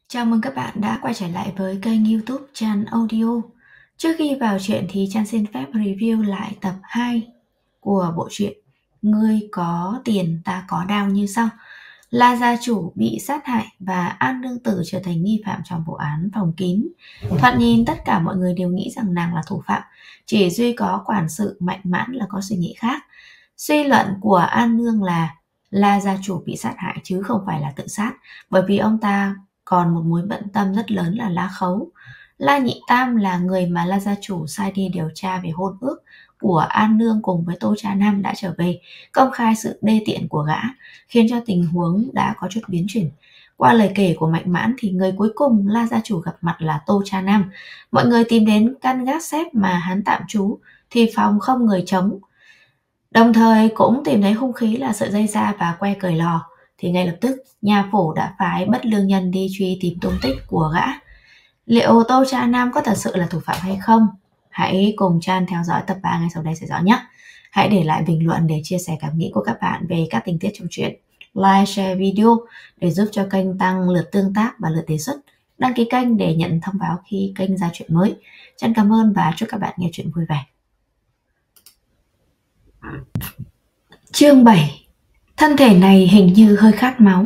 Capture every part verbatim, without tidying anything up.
Chào mừng các bạn đã quay trở lại với kênh YouTube Chan Audio. Trước khi vào chuyện thì Chan xin phép review lại tập hai của bộ truyện Ngươi có tiền ta có đao như sau. La gia chủ bị sát hại và An Nương Tử trở thành nghi phạm trong vụ án phòng kín. Thoạt nhìn tất cả mọi người đều nghĩ rằng nàng là thủ phạm, chỉ duy có quản sự Mạnh Mãn là có suy nghĩ khác. Suy luận của An Nương là La gia chủ bị sát hại chứ không phải là tự sát, bởi vì ông ta còn một mối bận tâm rất lớn là La Khấu. La Nhị Tam là người mà La gia chủ sai đi điều tra về hôn ước của An Nương cùng với Tô Trà Nam đã trở về, công khai sự đê tiện của gã, khiến cho tình huống đã có chút biến chuyển. Qua lời kể của Mạnh Mãn thì người cuối cùng La gia chủ gặp mặt là Tô Trà Nam. Mọi người tìm đến căn gác xếp mà hắn tạm trú thì phòng không người trống. Đồng thời cũng tìm thấy hung khí là sợi dây da và que cởi lò. Thì ngay lập tức nhà phủ đã phái Bất Lương Nhân đi truy tìm tung tích của gã. Liệu Tô Trà Nam có thật sự là thủ phạm hay không? Hãy cùng Chan theo dõi tập ba ngay sau đây sẽ rõ nhé. Hãy để lại bình luận để chia sẻ cảm nghĩ của các bạn về các tình tiết trong truyện. Like, share video để giúp cho kênh tăng lượt tương tác và lượt đề xuất. Đăng ký kênh để nhận thông báo khi kênh ra chuyện mới. Chan cảm ơn và chúc các bạn nghe chuyện vui vẻ. Chương bảy. Thân thể này hình như hơi khát máu.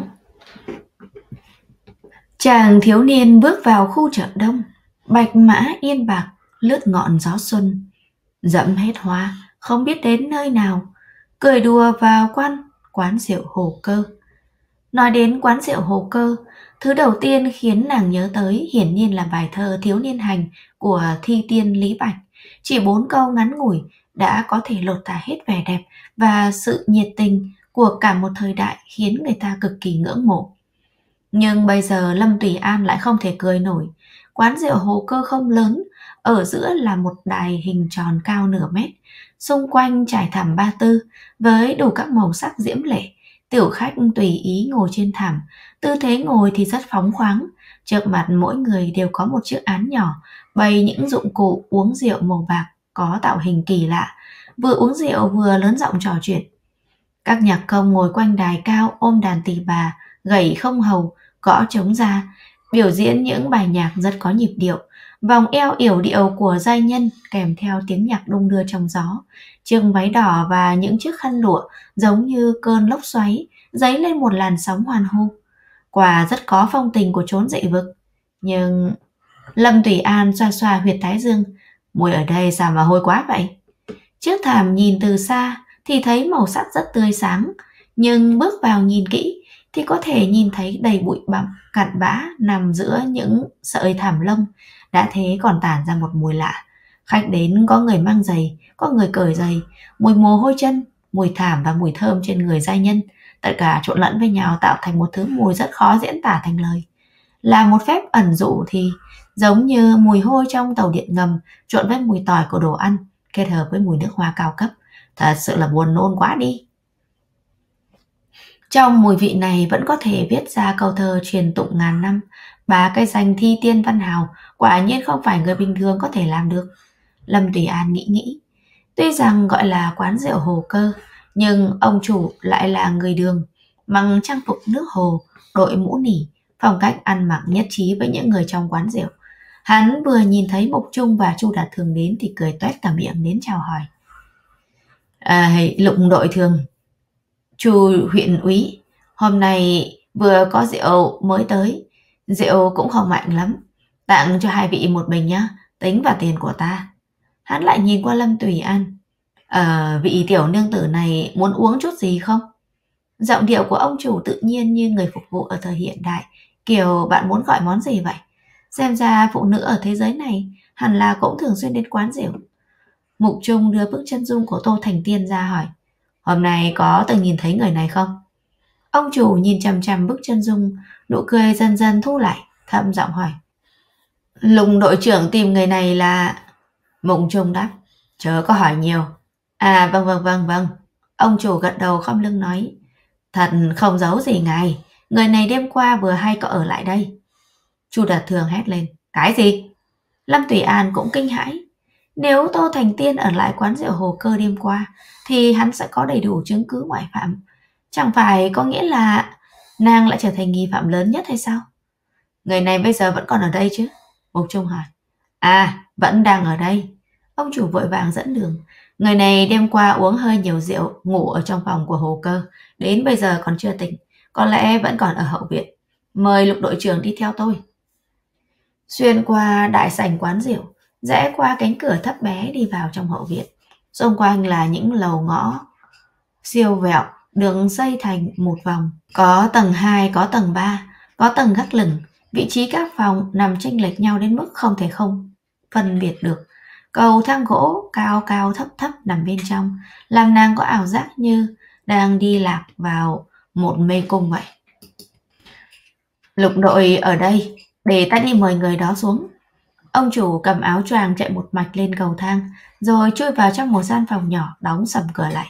Chàng thiếu niên bước vào khu chợ đông, bạch mã yên bạc, lướt ngọn gió xuân, dẫm hết hoa, không biết đến nơi nào, cười đùa vào quán quán rượu Hồ Cơ. Nói đến quán rượu Hồ Cơ, thứ đầu tiên khiến nàng nhớ tới hiển nhiên là bài thơ Thiếu Niên Hành của thi tiên Lý Bạch. Chỉ bốn câu ngắn ngủi đã có thể lột tả hết vẻ đẹp và sự nhiệt tình của cả một thời đại, khiến người ta cực kỳ ngưỡng mộ. Nhưng bây giờ Lâm Tùy An lại không thể cười nổi. Quán rượu Hồ Cơ không lớn, ở giữa là một đài hình tròn cao nửa mét, xung quanh trải thảm ba tư với đủ các màu sắc diễm lệ. Tiểu khách tùy ý ngồi trên thảm, tư thế ngồi thì rất phóng khoáng. Trước mặt mỗi người đều có một chiếc án nhỏ bày những dụng cụ uống rượu màu bạc có tạo hình kỳ lạ, vừa uống rượu vừa lớn giọng trò chuyện. Các nhạc công ngồi quanh đài cao ôm đàn tỳ bà, gảy không hầu, gõ trống ra, biểu diễn những bài nhạc rất có nhịp điệu. Vòng eo yểu điệu của giai nhân kèm theo tiếng nhạc đung đưa trong gió. Chiếc váy đỏ và những chiếc khăn lụa giống như cơn lốc xoáy, dấy lên một làn sóng hoan hô. Quả rất có phong tình của chốn dị vực. Nhưng Lâm Tùy An xoa xoa huyệt thái dương, mùi ở đây sao mà hôi quá vậy? Chiếc thảm nhìn từ xa thì thấy màu sắc rất tươi sáng, nhưng bước vào nhìn kỹ thì có thể nhìn thấy đầy bụi bặm cặn bã nằm giữa những sợi thảm lông. Đã thế còn tản ra một mùi lạ. Khách đến có người mang giày, có người cởi giày, mùi mồ hôi chân, mùi thảm và mùi thơm trên người giai nhân, tất cả trộn lẫn với nhau tạo thành một thứ mùi rất khó diễn tả thành lời. Là một phép ẩn dụ thì giống như mùi hôi trong tàu điện ngầm trộn với mùi tỏi của đồ ăn, kết hợp với mùi nước hoa cao cấp. Thật sự là buồn nôn quá đi. Trong mùi vị này vẫn có thể viết ra câu thơ truyền tụng ngàn năm. Ba cái danh thi tiên văn hào quả nhiên không phải người bình thường có thể làm được. Lâm Tùy An nghĩ nghĩ. Tuy rằng gọi là quán rượu Hồ Cơ, nhưng ông chủ lại là người Đường, mặc trang phục nước hồ, đội mũ nỉ, phong cách ăn mặc nhất trí với những người trong quán rượu. Hắn vừa nhìn thấy Mục Trung và Chu Đạt Thường đến thì cười toét cả miệng đến chào hỏi. À, Lục đội thường, Chu huyện úy, hôm nay vừa có rượu mới tới, rượu cũng không mạnh lắm, tặng cho hai vị một bình nhá, tính vào tiền của ta. Hắn lại nhìn qua Lâm Tùy An. Ờ, vị tiểu nương tử này muốn uống chút gì không? Giọng điệu của ông chủ tự nhiên như người phục vụ ở thời hiện đại, kiểu bạn muốn gọi món gì vậy? Xem ra phụ nữ ở thế giới này hẳn là cũng thường xuyên đến quán rượu. Mục Trung đưa bức chân dung của Tô Thành Tiên ra hỏi. Hôm nay có từng nhìn thấy người này không? Ông chủ nhìn chằm chằm bức chân dung, nụ cười dần dần thu lại, thấp giọng hỏi. Lục đội trưởng tìm người này là... Mục Trung đáp. Chớ có hỏi nhiều. À vâng vâng vâng vâng. Ông chủ gật đầu khom lưng nói. Thật không giấu gì ngài, người này đêm qua vừa hay có ở lại đây. Chu Đạt Thường hét lên. Cái gì? Lâm Tùy An cũng kinh hãi. Nếu Tô Thành Tiên ở lại quán rượu Hồ Cơ đêm qua thì hắn sẽ có đầy đủ chứng cứ ngoại phạm. Chẳng phải có nghĩa là nàng lại trở thành nghi phạm lớn nhất hay sao? Người này bây giờ vẫn còn ở đây chứ? Mục Trung hỏi. À, vẫn đang ở đây. Ông chủ vội vàng dẫn đường. Người này đêm qua uống hơi nhiều rượu, ngủ ở trong phòng của Hồ Cơ. Đến bây giờ còn chưa tỉnh. Có lẽ vẫn còn ở hậu viện. Mời Lục đội trưởng đi theo tôi. Xuyên qua đại sảnh quán rượu, rẽ qua cánh cửa thấp bé đi vào trong hậu viện. Xung quanh là những lầu ngõ siêu vẹo được xây thành một vòng. Có tầng hai, có tầng ba, có tầng gác lửng. Vị trí các phòng nằm chênh lệch nhau đến mức không thể không phân biệt được. Cầu thang gỗ cao cao thấp thấp nằm bên trong, làm nàng có ảo giác như đang đi lạc vào một mê cung vậy. Lục đội ở đây, để ta đi mời người đó xuống. Ông chủ cầm áo choàng chạy một mạch lên cầu thang, rồi chui vào trong một gian phòng nhỏ, đóng sầm cửa lại.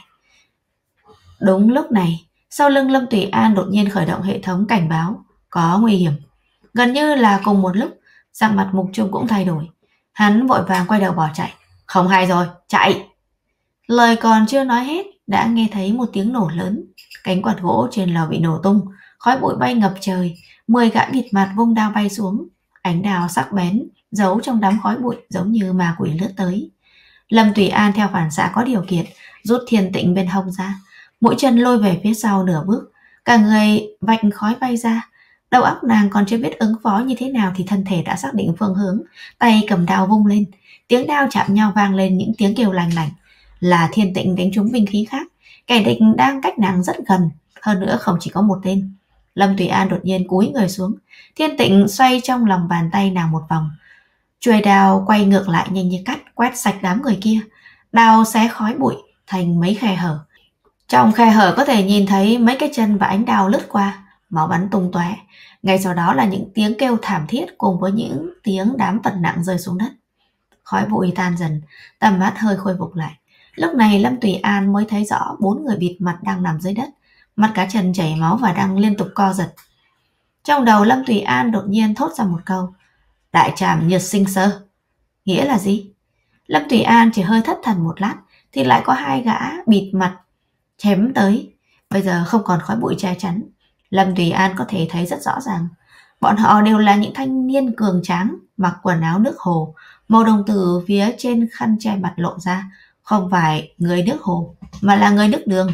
Đúng lúc này, sau lưng Lâm Tùy An đột nhiên khởi động hệ thống cảnh báo có nguy hiểm. Gần như là cùng một lúc, sắc mặt Mục Trung cũng thay đổi. Hắn vội vàng quay đầu bỏ chạy. Không hay rồi, chạy! Lời còn chưa nói hết, đã nghe thấy một tiếng nổ lớn. Cánh quạt gỗ trên lò bị nổ tung, khói bụi bay ngập trời. Mười gã bịt mặt vung đao bay xuống. Ánh đao sắc bén, giấu trong đám khói bụi giống như ma quỷ lướt tới. Lâm Tùy An theo phản xạ có điều kiện, rút thiên tịnh bên hông ra. Mũi chân lôi về phía sau nửa bước. Cả người vạch khói bay ra. Đầu óc nàng còn chưa biết ứng phó như thế nào thì thân thể đã xác định phương hướng, tay cầm đao vung lên, tiếng đao chạm nhau vang lên những tiếng kêu lành lành. Là thiên tịnh đánh trúng binh khí khác, kẻ địch đang cách nàng rất gần, hơn nữa không chỉ có một tên. Lâm Tùy An đột nhiên cúi người xuống, thiên tịnh xoay trong lòng bàn tay nàng một vòng, chuôi đao quay ngược lại nhanh như cắt, quét sạch đám người kia. Đao xé khói bụi thành mấy khe hở. Trong khe hở có thể nhìn thấy mấy cái chân và ánh đao lướt qua, máu bắn tung tóe. Ngay sau đó là những tiếng kêu thảm thiết cùng với những tiếng đám vật nặng rơi xuống đất. Khói bụi tan dần, tầm mắt hơi khôi phục lại. Lúc này Lâm Tùy An mới thấy rõ bốn người bịt mặt đang nằm dưới đất, mắt cá chân chảy máu và đang liên tục co giật. Trong đầu Lâm Tùy An đột nhiên thốt ra một câu: Đại trảm nhật sinh sơ. Nghĩa là gì? Lâm Tùy An chỉ hơi thất thần một lát thì lại có hai gã bịt mặt chém tới. Bây giờ không còn khói bụi che chắn, Lâm Tùy An có thể thấy rất rõ ràng. Bọn họ đều là những thanh niên cường tráng, mặc quần áo nước hồ, màu đồng tử phía trên khăn che mặt lộ ra, không phải người nước hồ mà là người nước đường.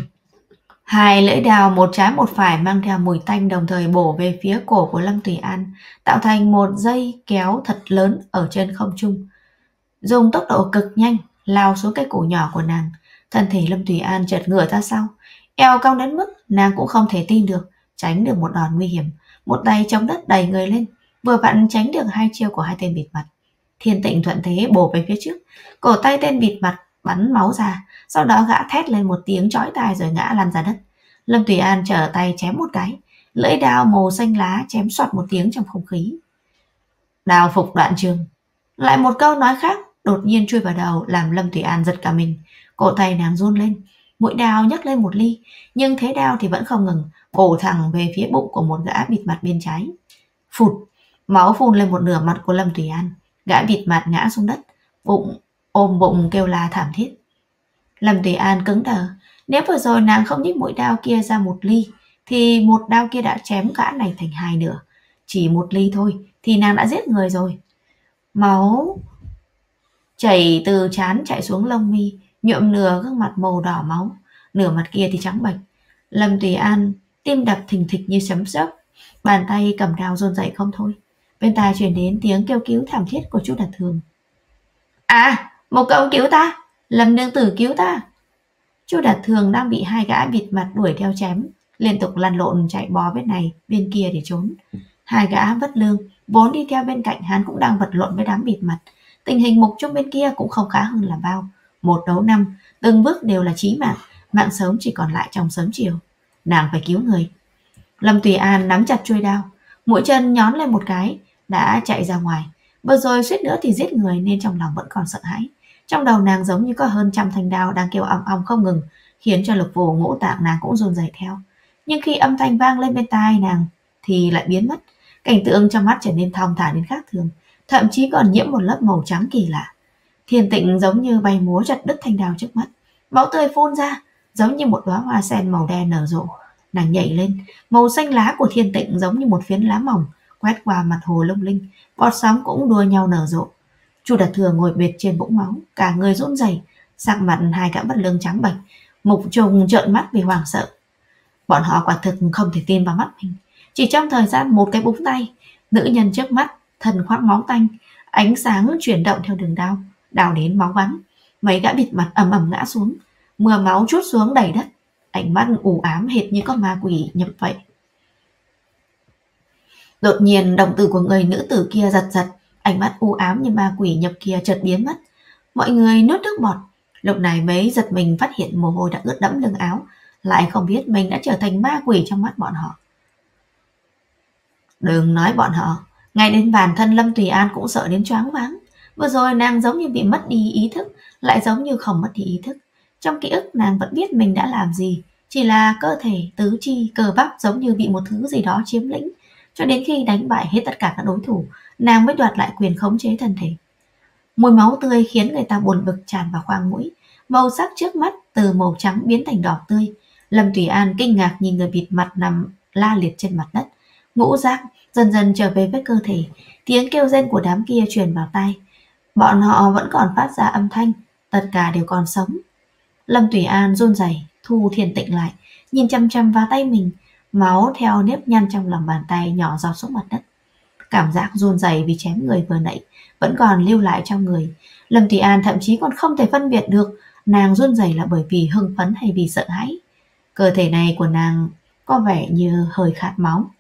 Hai lưỡi đao một trái một phải mang theo mùi tanh đồng thời bổ về phía cổ của Lâm Tùy An, tạo thành một dây kéo thật lớn ở trên không trung, dùng tốc độ cực nhanh lao xuống cái cổ nhỏ của nàng. Thân thể Lâm Tùy An chợt ngửa ra sau, eo cong đến mức nàng cũng không thể tin được tránh được một đòn nguy hiểm. Một tay chống đất đẩy người lên, vừa vặn tránh được hai chiêu của hai tên bịt mặt. Thiên tịnh thuận thế bổ về phía trước, cổ tay tên bịt mặt bắn máu ra, sau đó gã thét lên một tiếng chói tai rồi ngã lăn ra đất. Lâm Tùy An trở tay chém một cái, lưỡi đao màu xanh lá chém xoạt một tiếng trong không khí. Đao phục đoạn trường. Lại một câu nói khác đột nhiên chui vào đầu làm Lâm Tùy An giật cả mình. Cổ tay nàng run lên, mũi đao nhấc lên một ly, nhưng thế đao thì vẫn không ngừng, bổ thẳng về phía bụng của một gã bịt mặt bên trái. Phụt, máu phun lên một nửa mặt của Lâm Tùy An. Gã bịt mặt ngã xuống đất, bụng ôm bụng kêu la thảm thiết. Lâm Tùy An cứng đờ. Nếu vừa rồi nàng không nhích mũi đao kia ra một ly thì một đao kia đã chém gã này thành hai nửa. Chỉ một ly thôi thì nàng đã giết người rồi. Máu chảy từ trán chạy xuống lông mi, nhuộm nửa gương mặt màu đỏ máu, nửa mặt kia thì trắng bệch. Lâm Tùy An tim đập thình thịch như sấm sét, bàn tay cầm đao run rẩy không thôi. Bên tai truyền đến tiếng kêu cứu thảm thiết của Chu Đạt Thường. À, một cậu cứu ta, Lâm nương tử cứu ta. Chu Đạt Thường đang bị hai gã bịt mặt đuổi theo chém, liên tục lăn lộn chạy bò bên này bên kia để trốn. Hai gã bất lương vốn đi theo bên cạnh hắn cũng đang vật lộn với đám bịt mặt. Tình hình Mục Trung bên kia cũng không khá hơn là bao. Một đấu năm, từng bước đều là chí mạng, mạng sống chỉ còn lại trong sớm chiều. Nàng phải cứu người. Lâm Tùy An nắm chặt chuôi đao, mũi chân nhón lên một cái, đã chạy ra ngoài. Vừa rồi suýt nữa thì giết người nên trong lòng vẫn còn sợ hãi. Trong đầu nàng giống như có hơn trăm thanh đao đang kêu ong ong không ngừng, khiến cho lực phủ ngũ tạng nàng cũng run rẩy theo. Nhưng khi âm thanh vang lên bên tai nàng thì lại biến mất. Cảnh tượng trong mắt trở nên thong thả đến khác thường, thậm chí còn nhiễm một lớp màu trắng kỳ lạ. Thiên Tịnh giống như bay múa chặt đứt thanh đao trước mắt, máu tươi phun ra giống như một đóa hoa sen màu đen nở rộ. Nàng nhảy lên, màu xanh lá của Thiên Tịnh giống như một phiến lá mỏng quét qua mặt hồ lung linh, bọt sóng cũng đua nhau nở rộ. Chu Đạt Thừa ngồi bệt trên vũng máu, cả người run rẩy, sắc mặt hai gã bất lương trắng bệch. Mục Trung trợn mắt vì hoảng sợ. Bọn họ quả thực không thể tin vào mắt mình. Chỉ trong thời gian một cái búng tay, nữ nhân trước mắt thân khoác máu tanh, ánh sáng chuyển động theo đường đao, đào đến máu bắn. Mấy gã bịt mặt ầm ầm ngã xuống, mưa máu trút xuống đầy đất, ánh mắt u ám hệt như có ma quỷ nhập vậy. Đột nhiên đồng tử của người nữ tử kia giật giật, ánh mắt u ám như ma quỷ nhập kia chợt biến mất. Mọi người nuốt nước bọt, lúc này mới giật mình phát hiện mồ hôi đã ướt đẫm lưng áo, lại không biết mình đã trở thành ma quỷ trong mắt bọn họ. Đừng nói bọn họ, ngay đến bản thân Lâm Tùy An cũng sợ đến choáng váng. Vừa rồi nàng giống như bị mất đi ý thức, lại giống như không mất đi ý thức. Trong ký ức nàng vẫn biết mình đã làm gì, chỉ là cơ thể, tứ chi, cơ bắp giống như bị một thứ gì đó chiếm lĩnh. Cho đến khi đánh bại hết tất cả các đối thủ, nàng mới đoạt lại quyền khống chế thân thể. Mùi máu tươi khiến người ta buồn bực tràn vào khoang mũi, màu sắc trước mắt từ màu trắng biến thành đỏ tươi. Lâm Tùy An kinh ngạc nhìn người bịt mặt nằm la liệt trên mặt đất, ngũ giác dần dần trở về với cơ thể, tiếng kêu rên của đám kia truyền vào tai. Bọn họ vẫn còn phát ra âm thanh, tất cả đều còn sống. Lâm Tùy An run rẩy thu thiền tịnh lại, nhìn chăm chăm vào tay mình, máu theo nếp nhăn trong lòng bàn tay nhỏ giọt xuống mặt đất. Cảm giác run rẩy vì chém người vừa nãy vẫn còn lưu lại trong người. Lâm Tùy An thậm chí còn không thể phân biệt được nàng run rẩy là bởi vì hưng phấn hay vì sợ hãi. Cơ thể này của nàng có vẻ như hơi khát máu.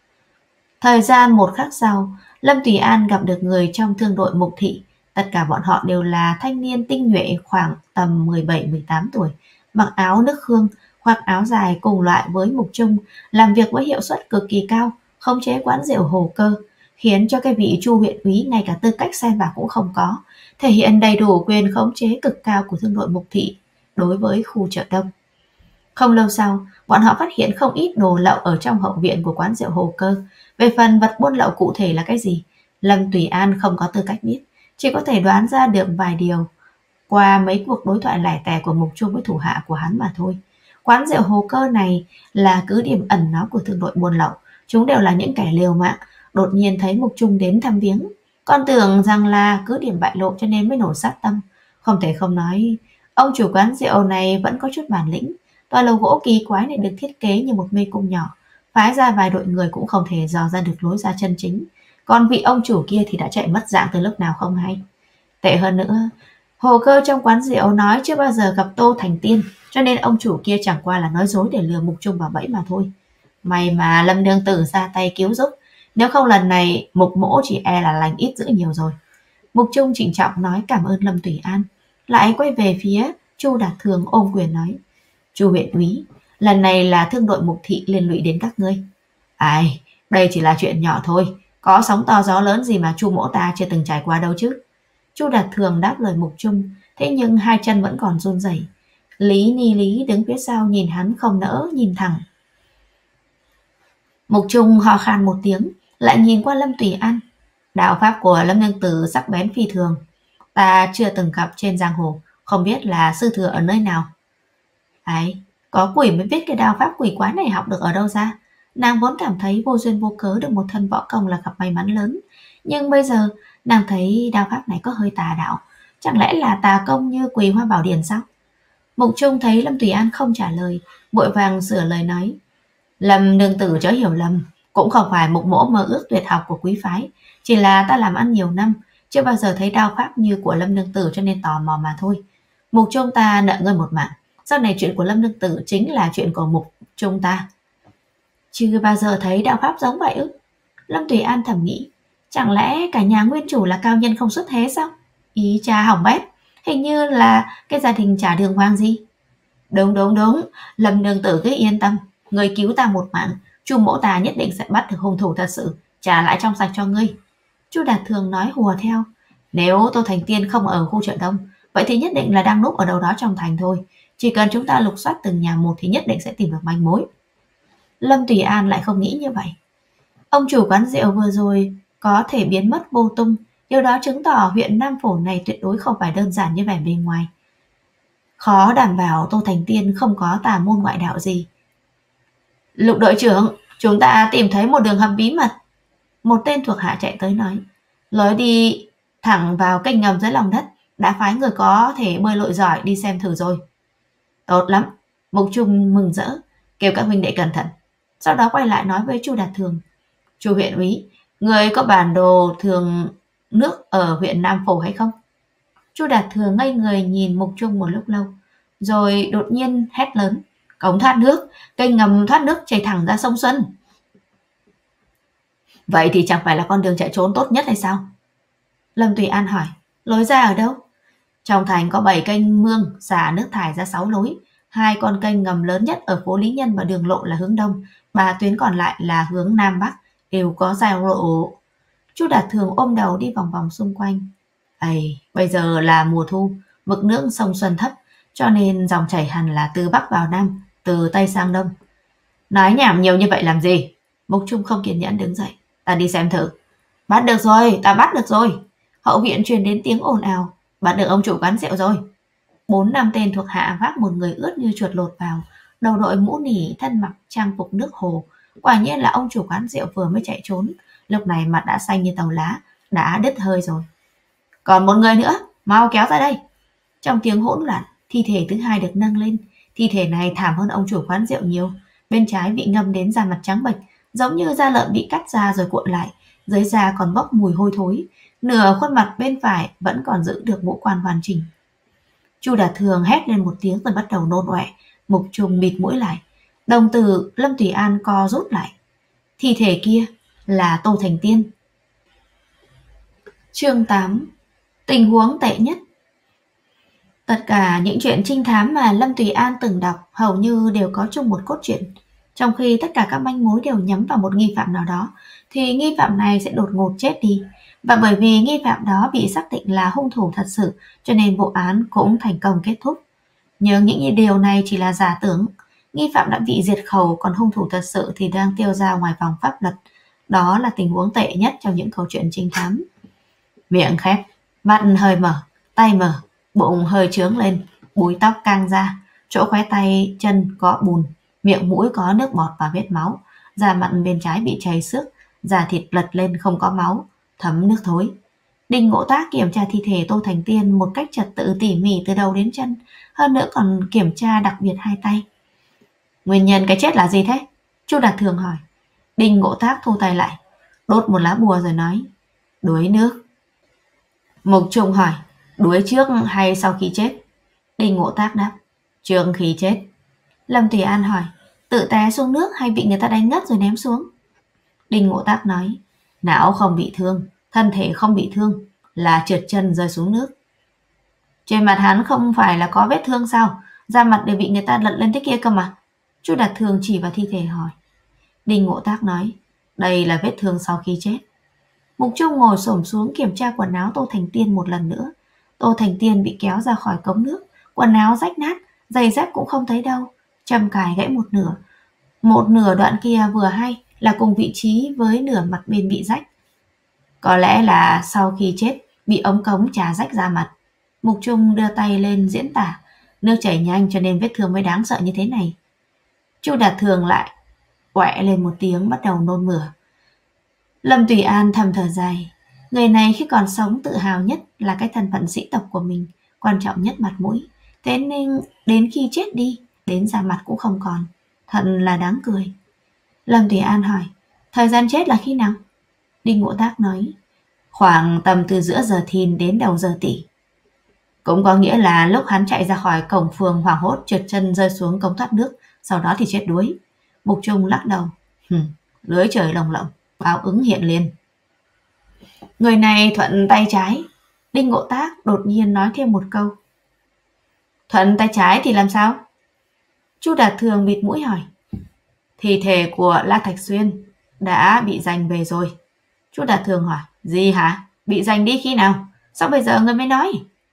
Thời gian một khắc sau, Lâm Tùy An gặp được người trong thương đội Mục Thị. Tất cả bọn họ đều là thanh niên tinh nhuệ khoảng tầm mười bảy mười tám tuổi, mặc áo nước Khương, khoác áo dài cùng loại với Mục Trung, làm việc với hiệu suất cực kỳ cao, khống chế quán rượu Hồ Cơ, khiến cho cái vị Chu huyện úy ngay cả tư cách xem vào cũng không có, thể hiện đầy đủ quyền khống chế cực cao của thương đội Mục Thị đối với khu chợ đông. Không lâu sau, bọn họ phát hiện không ít đồ lậu ở trong hậu viện của quán rượu Hồ Cơ. Về phần vật buôn lậu cụ thể là cái gì, Lâm Tùy An không có tư cách biết, chỉ có thể đoán ra được vài điều qua mấy cuộc đối thoại lẻ tẻ của Mục Trung với thủ hạ của hắn mà thôi. Quán rượu Hồ Cơ này là cứ điểm ẩn náu của thương đội buôn lậu, chúng đều là những kẻ liều mạng. Đột nhiên thấy Mục Trung đến thăm viếng, còn tưởng rằng là cứ điểm bại lộ cho nên mới nổ sát tâm. Không thể không nói, ông chủ quán rượu này vẫn có chút bản lĩnh. Tòa lầu gỗ kỳ quái này được thiết kế như một mê cung nhỏ, phái ra vài đội người cũng không thể dò ra được lối ra chân chính. Còn vị ông chủ kia thì đã chạy mất dạng từ lúc nào không hay. Tệ hơn nữa, Hồ Cơ trong quán rượu nói chưa bao giờ gặp Tô Thành Tiên, cho nên ông chủ kia chẳng qua là nói dối để lừa Mục Trung vào bẫy mà thôi. May mà Lâm nương tử ra tay cứu giúp, nếu không lần này Mục mỗ chỉ e là lành ít dữ nhiều rồi. Mục Trung trịnh trọng nói cảm ơn Lâm Tùy An, lại quay về phía Chu Đạt Thường ôm quyền nói: Chu huyện úy, lần này là thương đội Mục Thị liên lụy đến các ngươi. Ai, đây chỉ là chuyện nhỏ thôi, có sóng to gió lớn gì mà Chu mỗ ta chưa từng trải qua đâu chứ. Chu Đạt Thường đáp lời Mục Trung, thế nhưng hai chân vẫn còn run rẩy. Lý Ni Lý đứng phía sau nhìn hắn không nỡ nhìn thẳng. Mục Trung ho khan một tiếng, lại nhìn qua Lâm Tùy An. Đạo pháp của Lâm nương tử sắc bén phi thường, ta chưa từng gặp trên giang hồ, không biết là sư thừa ở nơi nào. Ấy, có quỷ mới biết cái đạo pháp quỷ quái này học được ở đâu ra. Nàng vốn cảm thấy vô duyên vô cớ được một thân võ công là gặp may mắn lớn, nhưng bây giờ nàng thấy đạo pháp này có hơi tà đạo. Chẳng lẽ là tà công như Quỳ Hoa Bảo Điển sao? Mục Trung thấy Lâm Tùy An không trả lời, vội vàng sửa lời nói: Lâm nương tử chớ hiểu lầm, cũng không phải Mục mỗ mơ ước tuyệt học của quý phái, chỉ là ta làm ăn nhiều năm, chưa bao giờ thấy đao pháp như của Lâm nương tử cho nên tò mò mà thôi. Mục Trung ta nợ ngươi một mạng, sau này chuyện của Lâm nương tử chính là chuyện của Mục Trung ta. Chưa bao giờ thấy đạo pháp giống vậy ư? Lâm Tùy An thầm nghĩ, chẳng lẽ cả nhà nguyên chủ là cao nhân không xuất thế sao? Ý cha hỏng bét, hình như là cái gia đình trả đường hoang gì. Đúng đúng đúng, Lâm nương tử cứ yên tâm, người cứu ta một mạng, Chu mỗ ta nhất định sẽ bắt được hung thủ thật sự, trả lại trong sạch cho ngươi. Chu Đạt Thường nói hùa theo, nếu Tô Thành Tiên không ở khu chợ đông, vậy thì nhất định là đang núp ở đâu đó trong thành thôi. Chỉ cần chúng ta lục soát từng nhà một thì nhất định sẽ tìm được manh mối. Lâm Tùy An lại không nghĩ như vậy. Ông chủ quán rượu vừa rồi có thể biến mất vô tung, điều đó chứng tỏ huyện Nam Phổ này tuyệt đối không phải đơn giản như vẻ bên ngoài. Khó đảm bảo Tô Thành Tiên không có tà môn ngoại đạo gì. Lục đội trưởng, chúng ta tìm thấy một đường hầm bí mật. Một tên thuộc hạ chạy tới nói, lối đi thẳng vào kênh ngầm dưới lòng đất, đã phái người có thể bơi lội giỏi đi xem thử rồi. Tốt lắm, Mục Trung mừng rỡ, kêu các huynh đệ cẩn thận. Sau đó quay lại nói với Chu Đạt Thường, Chu huyện úy, người có bản đồ thường nước ở huyện Nam Phổ hay không? Chu Đạt Thường ngây người nhìn Mục Trung một lúc lâu, rồi đột nhiên hét lớn, cống thoát nước, kênh ngầm thoát nước chảy thẳng ra sông Xuân. Vậy thì chẳng phải là con đường chạy trốn tốt nhất hay sao? Lâm Tùy An hỏi, lối ra ở đâu? Trong thành có bảy kênh mương xả nước thải ra sáu lối, hai con kênh ngầm lớn nhất ở phố Lý Nhân và đường lộ là hướng đông, ba tuyến còn lại là hướng nam bắc, đều có giao lộ. Chu Đạt Thường ôm đầu đi vòng vòng xung quanh. Ây, bây giờ là mùa thu, mực nước sông Xuân thấp, cho nên dòng chảy hẳn là từ bắc vào nam, từ tây sang đông. Nói nhảm nhiều như vậy làm gì? Mục Trung không kiên nhẫn đứng dậy, ta đi xem thử. Bắt được rồi, ta bắt được rồi. Hậu viện truyền đến tiếng ồn ào, bắt được ông chủ quán rượu rồi. Bốn năm tên thuộc hạ vác một người ướt như chuột lột vào, đầu đội mũ nỉ, thân mặc trang phục nước hồ. Quả nhiên là ông chủ quán rượu vừa mới chạy trốn, lúc này mặt đã xanh như tàu lá, đã đứt hơi rồi. Còn một người nữa, mau kéo ra đây. Trong tiếng hỗn loạn, thi thể thứ hai được nâng lên. Thi thể này thảm hơn ông chủ quán rượu nhiều. Bên trái bị ngâm đến da mặt trắng bệch, giống như da lợn bị cắt ra rồi cuộn lại, dưới da còn bốc mùi hôi thối. Nửa khuôn mặt bên phải vẫn còn giữ được ngũ quan hoàn chỉnh. Chu Đạt Thường hét lên một tiếng rồi bắt đầu nôn ọe. Mục Trung bịt mũi lại. Đồng tử Lâm Tùy An co rút lại. Thi thể kia là Tô Thành Tiên. Chương tám. Tình huống tệ nhất. Tất cả những chuyện trinh thám mà Lâm Tùy An từng đọc hầu như đều có chung một cốt truyện. Trong khi tất cả các manh mối đều nhắm vào một nghi phạm nào đó, thì nghi phạm này sẽ đột ngột chết đi. Và bởi vì nghi phạm đó bị xác định là hung thủ thật sự, cho nên vụ án cũng thành công kết thúc. Nhưng những điều này chỉ là giả tưởng. Nghi phạm đã bị diệt khẩu, còn hung thủ thật sự thì đang tiêu dao ngoài vòng pháp luật. Đó là tình huống tệ nhất trong những câu chuyện trinh thám. Miệng khép, mắt hơi mở, tay mở, bụng hơi trướng lên, búi tóc căng ra, chỗ khóe tay chân có bùn, miệng mũi có nước bọt và vết máu, da mặt bên trái bị chảy xước, da thịt lật lên không có máu, thấm nước thối. Đinh Ngộ Tác kiểm tra thi thể Tô Thành Tiên một cách trật tự tỉ mỉ từ đầu đến chân, hơn nữa còn kiểm tra đặc biệt hai tay. Nguyên nhân cái chết là gì thế? Chu Đạt Thường hỏi. Đinh Ngộ Tác thu tay lại, đốt một lá bùa rồi nói, đuối nước. Mục Trung hỏi, đuối trước hay sau khi chết? Đinh Ngộ Tác đáp, trước khi chết. Lâm Tùy An hỏi, tự té xuống nước hay bị người ta đánh ngất rồi ném xuống? Đinh Ngộ Tác nói, não không bị thương, thân thể không bị thương, là trượt chân rơi xuống nước. Trên mặt hắn không phải là có vết thương sao? Da mặt đều bị người ta lật lên thế kia cơ mà. Chu Đạt Thường chỉ vào thi thể hỏi. Đinh Ngộ Tác nói, đây là vết thương sau khi chết. Mục Trung ngồi xổm xuống kiểm tra quần áo Tô Thành Tiên một lần nữa. Tô Thành Tiên bị kéo ra khỏi cống nước, quần áo rách nát, giày dép cũng không thấy đâu, châm cài gãy một nửa. Một nửa đoạn kia vừa hay là cùng vị trí với nửa mặt bên bị rách. Có lẽ là sau khi chết bị ống cống trà rách ra mặt. Mục Trung đưa tay lên diễn tả, nước chảy nhanh cho nên vết thương mới đáng sợ như thế này. Chu Đạt Thường lại quẹ lên một tiếng bắt đầu nôn mửa. Lâm Tùy An thầm thở dài. Người này khi còn sống tự hào nhất là cái thân phận sĩ tộc của mình, quan trọng nhất mặt mũi. Thế nên đến khi chết đi, đến da mặt cũng không còn. Thật là đáng cười. Lâm Tùy An hỏi, thời gian chết là khi nào? Đinh Ngộ Tác nói, khoảng tầm từ giữa giờ thìn đến đầu giờ tỵ. Cũng có nghĩa là lúc hắn chạy ra khỏi cổng phường hoảng hốt trượt chân rơi xuống cống thoát nước, sau đó thì chết đuối. Mục Trung lắc đầu, Hừm, lưới trời lồng lộng, báo ứng hiện liền. Người này thuận tay trái. Đinh Ngộ Tác đột nhiên nói thêm một câu. Thuận tay trái thì làm sao? Chu Đạt Thường bịt mũi hỏi. Thi thể của La Thạch Xuyên đã bị giành về rồi. Chu Đạt Thường hỏi, gì hả? Bị giành đi khi nào? Sao bây giờ người mới nói?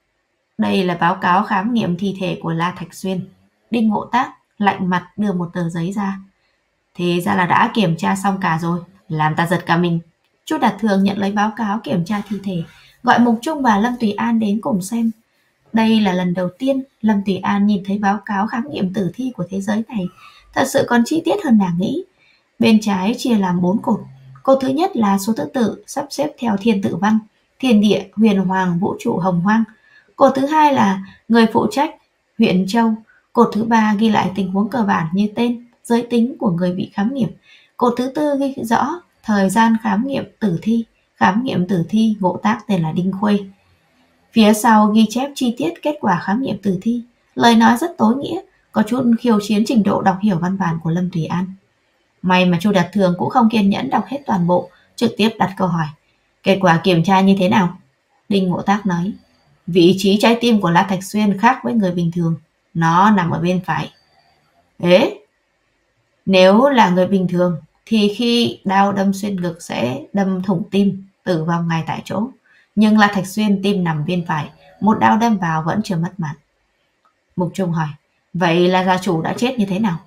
Đây là báo cáo khám nghiệm thi thể của La Thạch Xuyên. Đinh Ngộ Tác lạnh mặt đưa một tờ giấy ra. Thì ra là đã kiểm tra xong cả rồi, làm ta giật cả mình. Chu Đạt Thường nhận lấy báo cáo kiểm tra thi thể, gọi Mục Trung và Lâm Tùy An đến cùng xem. Đây là lần đầu tiên Lâm Tùy An nhìn thấy báo cáo khám nghiệm tử thi của thế giới này, thật sự còn chi tiết hơn nàng nghĩ. Bên trái chia làm bốn cột, Cột thứ nhất là số thứ tự sắp xếp theo thiên tự văn, thiên địa, huyền hoàng, vũ trụ, hồng hoang. Cột thứ hai là người phụ trách, huyện châu. Cột thứ ba ghi lại tình huống cơ bản như tên, giới tính của người bị khám nghiệm. Cột thứ tư ghi rõ thời gian khám nghiệm tử thi. Khám nghiệm tử thi ngộ tác tên là Đinh Khuê. Phía sau ghi chép chi tiết kết quả khám nghiệm tử thi. Lời nói rất tối nghĩa, có chút khiêu chiến trình độ đọc hiểu văn bản của Lâm Tùy An. May mà Chu Đạt Thường cũng không kiên nhẫn đọc hết toàn bộ, trực tiếp đặt câu hỏi. Kết quả kiểm tra như thế nào? Đinh Ngộ Tác nói, vị trí trái tim của La Thạch Xuyên khác với người bình thường, nó nằm ở bên phải. Ế, nếu là người bình thường thì khi đao đâm xuyên ngực sẽ đâm thủng tim, tử vong ngay tại chỗ. Nhưng La Thạch Xuyên tim nằm bên phải, một đao đâm vào vẫn chưa mất mạng. Mục Trung hỏi, vậy là gia chủ đã chết như thế nào?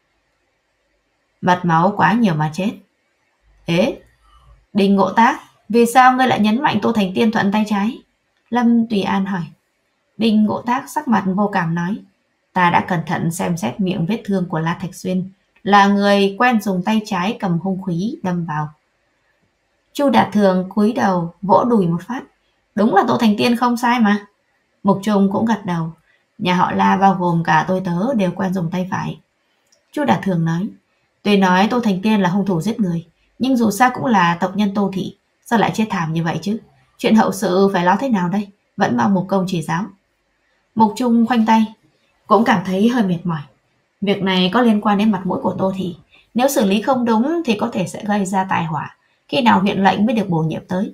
Mật máu quá nhiều mà chết. Ế, Đinh Ngộ Tác, vì sao ngươi lại nhấn mạnh Tô Thành Tiên thuận tay trái? Lâm Tùy An hỏi. Đinh Ngộ Tác sắc mặt vô cảm nói, ta đã cẩn thận xem xét miệng vết thương của La Thạch Xuyên, là người quen dùng tay trái cầm hung khí đâm vào. Chu Đạt Thường cúi đầu vỗ đùi một phát, đúng là Tô Thành Tiên không sai mà. Mục Trung cũng gật đầu, nhà họ La bao gồm cả tôi tớ đều quen dùng tay phải. Chu Đạt Thường nói, tuy nói Tô Thành Tiên là hung thủ giết người, nhưng dù sao cũng là tộc nhân Tô thị, sao lại chết thảm như vậy chứ? Chuyện hậu sự phải lo thế nào đây? Vẫn mong Mục Công chỉ giáo. Mục Trung khoanh tay, cũng cảm thấy hơi mệt mỏi. Việc này có liên quan đến mặt mũi của Tô thị, nếu xử lý không đúng thì có thể sẽ gây ra tai họa. Khi nào huyện lệnh mới được bổ nhiệm tới?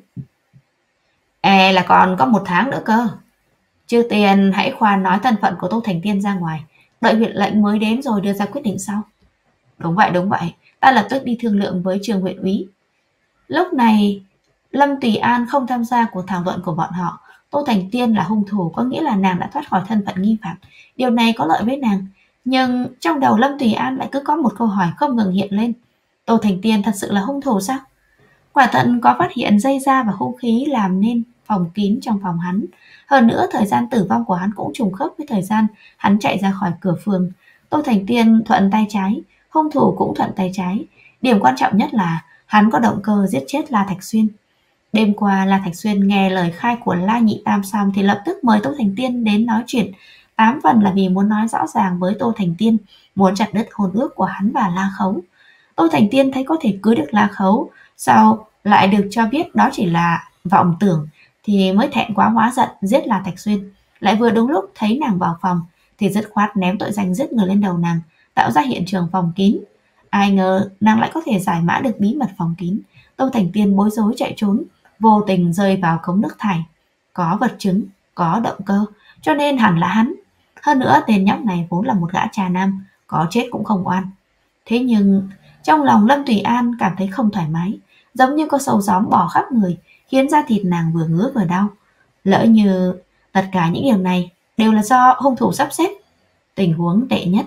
E là còn có một tháng nữa cơ. Trước tiên hãy khoan nói thân phận của Tô Thành Tiên ra ngoài, đợi huyện lệnh mới đến rồi đưa ra quyết định sau. Đúng vậy, đúng vậy, ta lập tức đi thương lượng với Trường huyện úy. Lúc này, Lâm Tùy An không tham gia cuộc thảo luận của bọn họ. Tô Thành Tiên là hung thủ có nghĩa là nàng đã thoát khỏi thân phận nghi phạm. Điều này có lợi với nàng. Nhưng trong đầu Lâm Tùy An lại cứ có một câu hỏi không ngừng hiện lên. Tô Thành Tiên thật sự là hung thủ sao? Quả tận có phát hiện dây da và hung khí làm nên phòng kín trong phòng hắn. Hơn nữa thời gian tử vong của hắn cũng trùng khớp với thời gian hắn chạy ra khỏi cửa phường. Tô Thành Tiên thuận tay trái, hung thủ cũng thuận tay trái. Điểm quan trọng nhất là hắn có động cơ giết chết La Thạch Xuyên. Đêm qua La Thạch Xuyên nghe lời khai của La Nhị Tam xong thì lập tức mời Tô Thành Tiên đến nói chuyện. Tám phần là vì muốn nói rõ ràng với Tô Thành Tiên, muốn chặt đứt hôn ước của hắn và La Khấu. Tô Thành Tiên thấy có thể cưới được La Khấu, sau lại được cho biết đó chỉ là vọng tưởng, thì mới thẹn quá hóa giận giết La Thạch Xuyên. Lại vừa đúng lúc thấy nàng vào phòng thì dứt khoát ném tội danh giết người lên đầu nàng, tạo ra hiện trường phòng kín. Ai ngờ nàng lại có thể giải mã được bí mật phòng kín. Tô Thành Tiên bối rối chạy trốn, vô tình rơi vào cống nước thải. Có vật chứng, có động cơ, cho nên hẳn là hắn. Hơn nữa tên nhóc này vốn là một gã trà nam, có chết cũng không oan. Thế nhưng trong lòng Lâm Tùy An cảm thấy không thoải mái, giống như có sâu gióm bò khắp người, khiến da thịt nàng vừa ngứa vừa đau. Lỡ như tất cả những điều này đều là do hung thủ sắp xếp. Tình huống tệ nhất.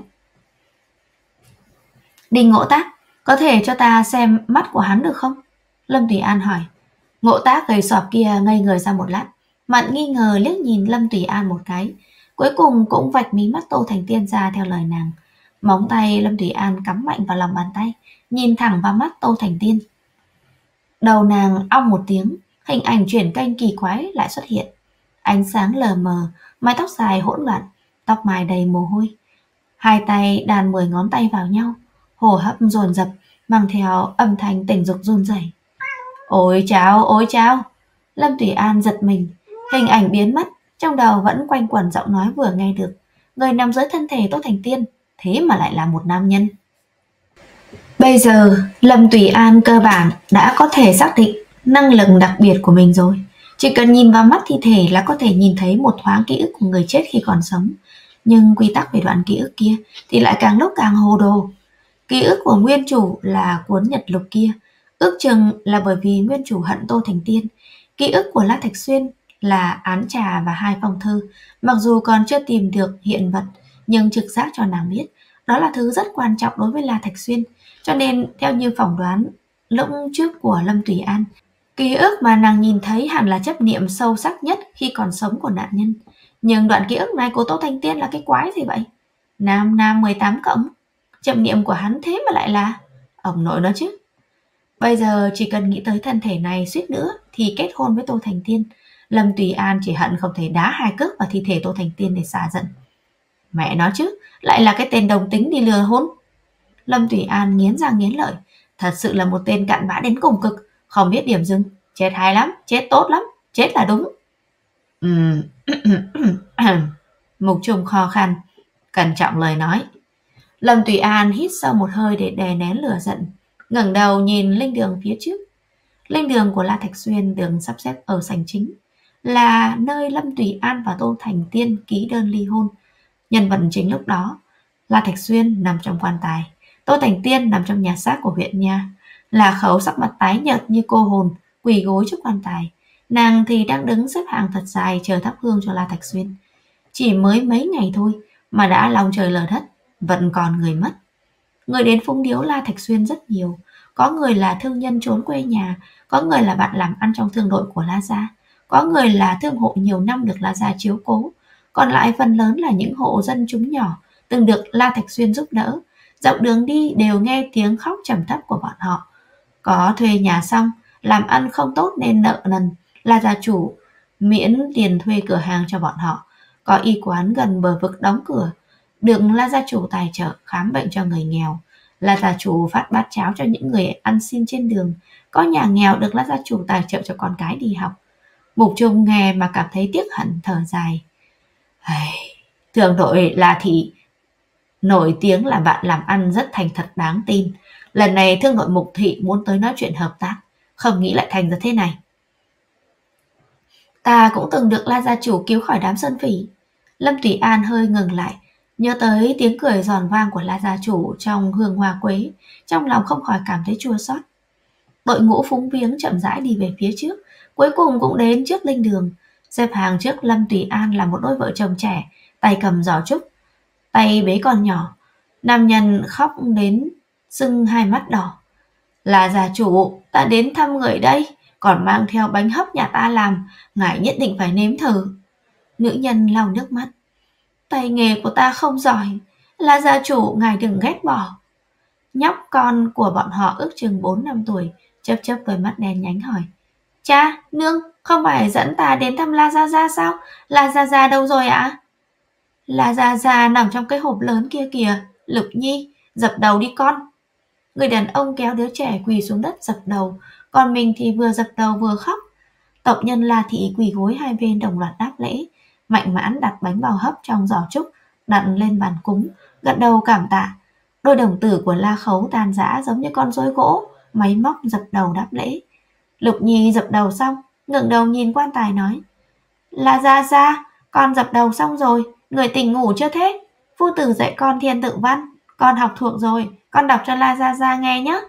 Đinh Ngộ Tác, có thể cho ta xem mắt của hắn được không? Lâm Tùy An hỏi. Ngộ Tác gầy sọp kia ngây người ra một lát, Mặn nghi ngờ liếc nhìn Lâm Tùy An một cái, cuối cùng cũng vạch mí mắt Tô Thành Tiên ra theo lời nàng. Móng tay Lâm Tùy An cắm mạnh vào lòng bàn tay, nhìn thẳng vào mắt Tô Thành Tiên. Đầu nàng ong một tiếng, hình ảnh chuyển kênh kỳ quái lại xuất hiện. Ánh sáng lờ mờ, mái tóc dài hỗn loạn, tóc mài đầy mồ hôi. Hai tay đàn mười ngón tay vào nhau, hô hấp dồn dập, mang theo âm thanh tình dục run rẩy. Ôi chao, ôi chao! Lâm Tùy An giật mình, hình ảnh biến mất, trong đầu vẫn quanh quẩn giọng nói vừa nghe được. Người nằm dưới thân thể Tô Thành Tiên, thế mà lại là một nam nhân. Bây giờ, Lâm Tùy An cơ bản đã có thể xác định năng lực đặc biệt của mình rồi. Chỉ cần nhìn vào mắt thi thể là có thể nhìn thấy một thoáng ký ức của người chết khi còn sống. Nhưng quy tắc về đoạn ký ức kia thì lại càng lúc càng hồ đồ. Ký ức của nguyên chủ là cuốn nhật lục kia, ước chừng là bởi vì nguyên chủ hận Tô Thành Tiên. Ký ức của La Thạch Xuyên là án trà và hai phong thư. Mặc dù còn chưa tìm được hiện vật, nhưng trực giác cho nàng biết đó là thứ rất quan trọng đối với La Thạch Xuyên. Cho nên theo như phỏng đoán lúc trước của Lâm Tùy An, ký ức mà nàng nhìn thấy hẳn là chấp niệm sâu sắc nhất khi còn sống của nạn nhân. Nhưng đoạn ký ức này của Tô Thành Tiên là cái quái gì vậy? Nam Nam mười tám cộng, chấp niệm của hắn thế mà lại là ông nội nó chứ. Bây giờ chỉ cần nghĩ tới thân thể này suýt nữa thì kết hôn với Tô Thành Tiên, Lâm Tùy An chỉ hận không thể đá hai cước vào thi thể Tô Thành Tiên để xả giận. Mẹ nó chứ, lại là cái tên đồng tính đi lừa hôn. Lâm Tùy An nghiến răng nghiến lợi, thật sự là một tên cặn bã đến cùng cực, không biết điểm dừng, chết hay lắm, chết tốt lắm, chết là đúng. Ừm, Mục Trùng khó khăn, cẩn trọng lời nói. Lâm Tùy An hít sâu một hơi để đè nén lửa giận, ngẩng đầu nhìn linh đường phía trước. Linh đường của La Thạch Xuyên được sắp xếp ở sảnh chính, là nơi Lâm Tùy An và Tô Thành Tiên ký đơn ly hôn. Nhân vật chính lúc đó, La Thạch Xuyên nằm trong quan tài, Tô Thành Tiên nằm trong nhà xác của huyện nha. Là Khấu sắc mặt tái nhợt như cô hồn, quỳ gối trước quan tài. Nàng thì đang đứng xếp hàng thật dài chờ thắp hương cho La Thạch Xuyên. Chỉ mới mấy ngày thôi mà đã lòng trời lở đất, vẫn còn người mất. Người đến phúng điếu La Thạch Xuyên rất nhiều. Có người là thương nhân trốn quê nhà, có người là bạn làm ăn trong thương đội của La Gia, có người là thương hộ nhiều năm được La Gia chiếu cố, còn lại phần lớn là những hộ dân chúng nhỏ từng được La Thạch Xuyên giúp đỡ. Dọc đường đi đều nghe tiếng khóc trầm thấp của bọn họ. Có thuê nhà xong, làm ăn không tốt nên nợ nần, La gia chủ miễn tiền thuê cửa hàng cho bọn họ. Có y quán gần bờ vực đóng cửa, được La gia chủ tài trợ khám bệnh cho người nghèo. La gia chủ phát bát cháo cho những người ăn xin trên đường. Có nhà nghèo được La gia chủ tài trợ cho con cái đi học. Mục Trung nghe mà cảm thấy tiếc hận, thở dài. Thường đội La thị nổi tiếng là bạn làm ăn rất thành thật đáng tin. Lần này thương đội Mục thị muốn tới nói chuyện hợp tác, không nghĩ lại thành ra thế này. Ta cũng từng được La gia chủ cứu khỏi đám sơn phỉ. Lâm Tùy An hơi ngừng lại, nhớ tới tiếng cười giòn vang của La gia chủ trong hương hoa quế, trong lòng không khỏi cảm thấy chua xót. Đội ngũ phúng viếng chậm rãi đi về phía trước, cuối cùng cũng đến trước linh đường. Xếp hàng trước Lâm Tùy An là một đôi vợ chồng trẻ, tay cầm giỏ trúc, tay bế con nhỏ. Nam nhân khóc đến sưng hai mắt đỏ. Là gia chủ, ta đến thăm người đây, còn mang theo bánh hấp nhà ta làm, ngài nhất định phải nếm thử. Nữ nhân lau nước mắt. Tay nghề của ta không giỏi, là gia chủ ngài đừng ghét bỏ. Nhóc con của bọn họ ước chừng bốn năm tuổi, chớp chớp với mắt đen nhánh hỏi. Cha, nương, không phải dẫn ta đến thăm La Gia Gia sao? La Gia Gia đâu rồi ạ? La Gia Gia nằm trong cái hộp lớn kia kìa. Lục Nhi, dập đầu đi con. Người đàn ông kéo đứa trẻ quỳ xuống đất dập đầu, còn mình thì vừa dập đầu vừa khóc. Tộc nhân La thị quỳ gối hai bên đồng loạt đáp lễ. Mạnh Mãn đặt bánh bao hấp trong giỏ trúc, đặt lên bàn cúng, gật đầu cảm tạ. Đôi đồng tử của La Khấu tan rã giống như con rối gỗ, máy móc dập đầu đáp lễ. Lục Nhi dập đầu xong, ngẩng đầu nhìn quan tài nói. La Gia Gia, con dập đầu xong rồi, người tỉnh ngủ chưa thế? Phu tử dạy con thiên tự văn, con học thuộc rồi, con đọc cho La Gia Gia nghe nhé.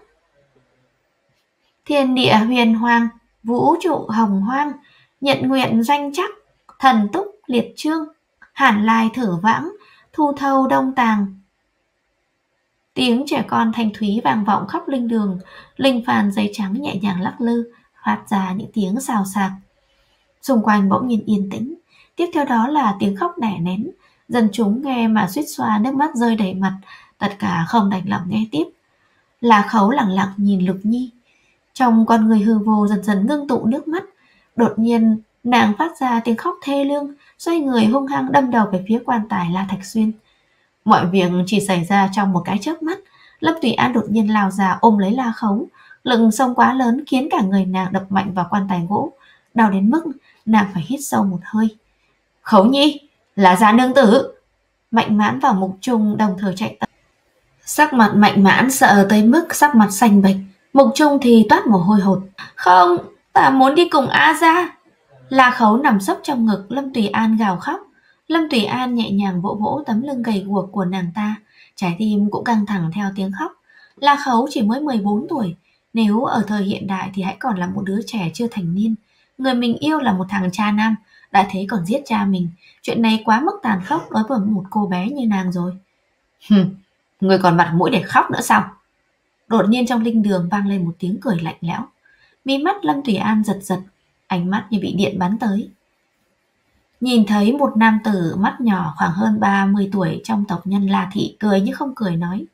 Thiên địa huyền hoàng, vũ trụ hồng hoang, nhận nguyện danh chắc, thần túc liệt trương, hàn lai thử vãng, thu thâu đông tàng. Tiếng trẻ con thanh thúy vang vọng khắp linh đường, linh phàn giấy trắng nhẹ nhàng lắc lư, phát ra những tiếng xào xạc. Xung quanh bỗng nhiên yên tĩnh, tiếp theo đó là tiếng khóc đẻ nén. Dân chúng nghe mà suýt xoa nước mắt rơi đầy mặt, tất cả không đành lòng nghe tiếp. La Khấu lặng lặng nhìn Lục Nhi, trong con người hư vô dần dần ngưng tụ nước mắt. Đột nhiên nàng phát ra tiếng khóc thê lương, xoay người hung hăng đâm đầu về phía quan tài La Thạch Xuyên. Mọi việc chỉ xảy ra trong một cái chớp mắt. Lâm Tùy An đột nhiên lao ra ôm lấy La Khấu, lực xông quá lớn khiến cả người nàng đập mạnh vào quan tài gỗ, đau đến mức nàng phải hít sâu một hơi. Khấu Nhi, là Gia nương tử. Mạnh Mãn và Mục Trung đồng thời chạy tới. Sắc mặt Mạnh Mãn sợ tới mức sắc mặt xanh bệch, Mục Trung thì toát mồ hôi hột. Không, ta muốn đi cùng A Gia. La Khấu nằm sấp trong ngực Lâm Tùy An gào khóc. Lâm Tùy An nhẹ nhàng vỗ vỗ tấm lưng gầy guộc của nàng ta, trái tim cũng căng thẳng theo tiếng khóc. La Khấu chỉ mới mười bốn tuổi, nếu ở thời hiện đại thì hãy còn là một đứa trẻ chưa thành niên. Người mình yêu là một thằng cha nam, đã thế còn giết cha mình. Chuyện này quá mức tàn khốc đối với một cô bé như nàng rồi. Hừm, người còn mặt mũi để khóc nữa sao? Đột nhiên trong linh đường vang lên một tiếng cười lạnh lẽo. Mí mắt Lâm Tùy An giật giật, ánh mắt như bị điện bắn tới. Nhìn thấy một nam tử mắt nhỏ khoảng hơn ba mươi tuổi trong tộc nhân La thị cười như không cười nói.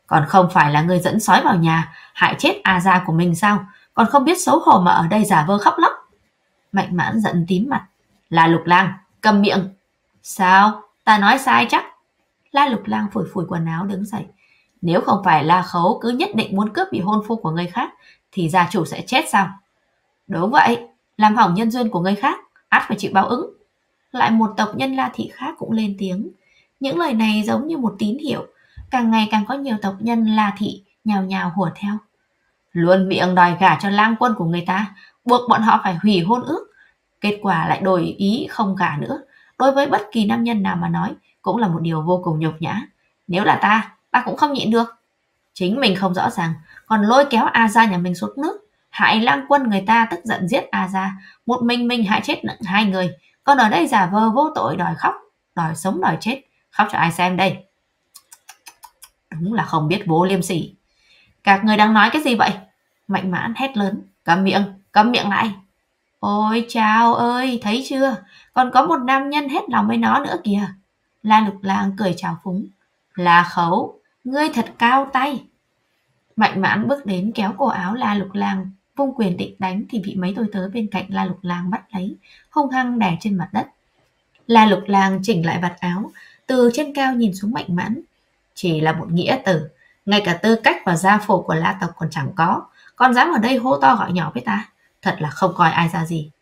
Còn không phải là người dẫn sói vào nhà, hại chết A gia của mình sao? Còn không biết xấu hổ mà ở đây giả vờ khóc lóc. Mạnh Mãn giận tím mặt. La Lục Lang, cầm miệng. Sao? Ta nói sai chắc? La Lục Lang phủi phủi quần áo đứng dậy. Nếu không phải La Khấu cứ nhất định muốn cướp bị hôn phu của người khác, thì gia chủ sẽ chết sao? Đúng vậy, làm hỏng nhân duyên của người khác, ắt phải chịu báo ứng. Lại một tộc nhân La Thị khác cũng lên tiếng. Những lời này giống như một tín hiệu. Càng ngày càng có nhiều tộc nhân La Thị nhào nhào hùa theo. Luôn miệng đòi gả cho lang quân của người ta, buộc bọn họ phải hủy hôn ước. Kết quả lại đổi ý không gả nữa. Đối với bất kỳ nam nhân nào mà nói, cũng là một điều vô cùng nhục nhã. Nếu là ta, ta cũng không nhịn được. Chính mình không rõ ràng, còn lôi kéo A gia nhà mình xuống nước, hại lang quân người ta tức giận giết A gia, một mình mình hại chết hai người, còn ở đây giả vờ vô tội đòi khóc, đòi sống đòi chết, khóc cho ai xem đây? Đúng là không biết vô liêm sỉ. Các người đang nói cái gì vậy? Mạnh Mãn hét lớn. Câm miệng, câm miệng lại. Ôi chào ơi, thấy chưa? Còn có một nam nhân hết lòng với nó nữa kìa. La Lục Lang cười chào phúng. La Khấu, ngươi thật cao tay. Mạnh Mãn bước đến kéo cổ áo La Lục Lang, vung quyền định đánh thì bị mấy tôi tớ bên cạnh La Lục Lang bắt lấy, hung hăng đè trên mặt đất. La Lục Lang chỉnh lại vạt áo, từ trên cao nhìn xuống Mạnh Mãn. Chỉ là một nghĩa tử, ngay cả tư cách và gia phổ của La tộc còn chẳng có, còn dám ở đây hô to gọi nhỏ với ta, thật là không coi ai ra gì.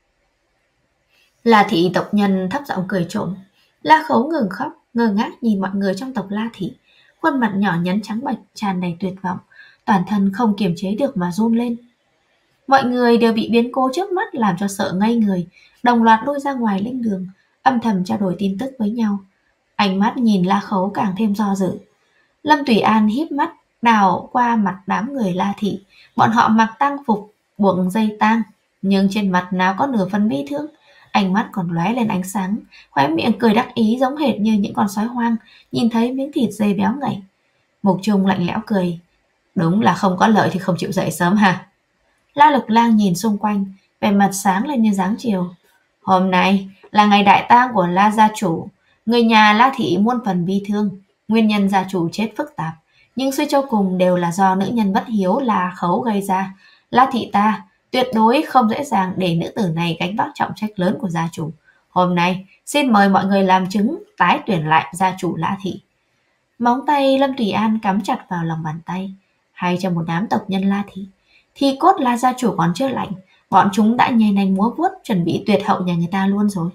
La Thị tộc nhân thấp giọng cười trộm. La Khấu ngừng khóc, ngơ ngác nhìn mọi người trong tộc La Thị, khuôn mặt nhỏ nhắn trắng bệch tràn đầy tuyệt vọng, toàn thân không kiềm chế được mà run lên. Mọi người đều bị biến cố trước mắt làm cho sợ ngây người, đồng loạt lui ra ngoài linh đường, âm thầm trao đổi tin tức với nhau. Ánh mắt nhìn La Khấu càng thêm do dự. Lâm Tùy An híp mắt đảo qua mặt đám người La Thị. Bọn họ mặc tang phục, buộc dây tang, nhưng trên mặt nào có nửa phần bi thương. Ánh mắt còn lóe lên ánh sáng, khóe miệng cười đắc ý giống hệt như những con sói hoang nhìn thấy miếng thịt dê béo ngậy. Mục Trung lạnh lẽo cười. Đúng là không có lợi thì không chịu dậy sớm ha. La Lục Lang nhìn xung quanh, vẻ mặt sáng lên như dáng chiều. Hôm nay là ngày đại tang của La gia chủ. Người nhà La Thị muôn phần bi thương. Nguyên nhân gia chủ chết phức tạp, nhưng suy cho cùng đều là do nữ nhân bất hiếu La Khấu gây ra. La Thị ta tuyệt đối không dễ dàng để nữ tử này gánh vác trọng trách lớn của gia chủ. Hôm nay xin mời mọi người làm chứng tái tuyển lại gia chủ La Thị. Móng tay Lâm Tùy An cắm chặt vào lòng bàn tay. Hay cho một đám tộc nhân La Thị, thì cốt La gia chủ còn chưa lạnh, bọn chúng đã nhây nanh múa vuốt chuẩn bị tuyệt hậu nhà người ta luôn rồi.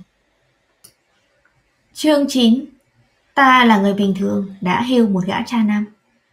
Chương chín. Ta là người bình thường đã hưu một gã cha nam.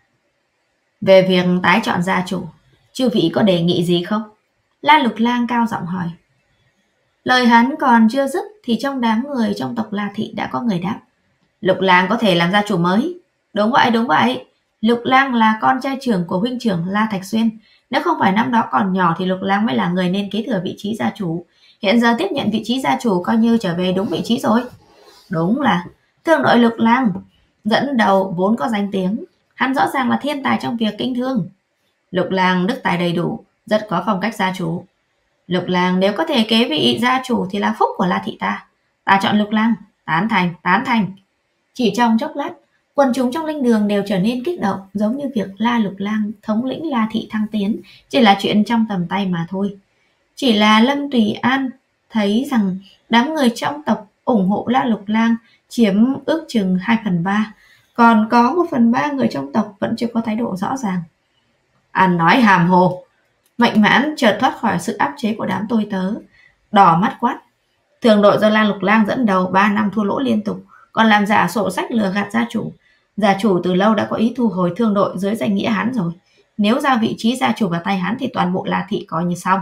Về việc tái chọn gia chủ, chư vị có đề nghị gì không? La Lục Lang cao giọng hỏi. Lời hắn còn chưa dứt thì trong đám người trong tộc La Thị đã có người đáp. Lục Lang có thể làm gia chủ mới. Đúng vậy, đúng vậy. Lục Lang là con trai trưởng của huynh trưởng La Thạch Xuyên. Nếu không phải năm đó còn nhỏ thì Lục Lang mới là người nên kế thừa vị trí gia chủ. Hiện giờ tiếp nhận vị trí gia chủ coi như trở về đúng vị trí rồi. Đúng là thương đội Lục Lang dẫn đầu vốn có danh tiếng. Hắn rõ ràng là thiên tài trong việc kinh thương. Lục Lang đức tài đầy đủ, rất có phong cách gia chủ. Lục Lang nếu có thể kế vị gia chủ thì là phúc của La Thị ta. Ta chọn Lục Lang. Tán thành, tán thành. Chỉ trong chốc lát, quần chúng trong linh đường đều trở nên kích động, giống như việc La Lục Lang thống lĩnh La Thị thăng tiến chỉ là chuyện trong tầm tay mà thôi. Chỉ là Lâm Tùy An thấy rằng đám người trong tộc ủng hộ La Lục Lang chiếm ước chừng hai phần ba, còn có một phần ba người trong tộc vẫn chưa có thái độ rõ ràng. Ăn nói hàm hồ. Mạnh Mãn chợt thoát khỏi sự áp chế của đám tôi tớ, đỏ mắt quát. Thường đội do La Lục Lang dẫn đầu ba năm thua lỗ liên tục, còn làm giả sổ sách lừa gạt gia chủ. Gia chủ từ lâu đã có ý thu hồi thương đội dưới danh nghĩa hắn rồi. Nếu giao vị trí gia chủ vào tay hắn thì toàn bộ La Thị coi như xong.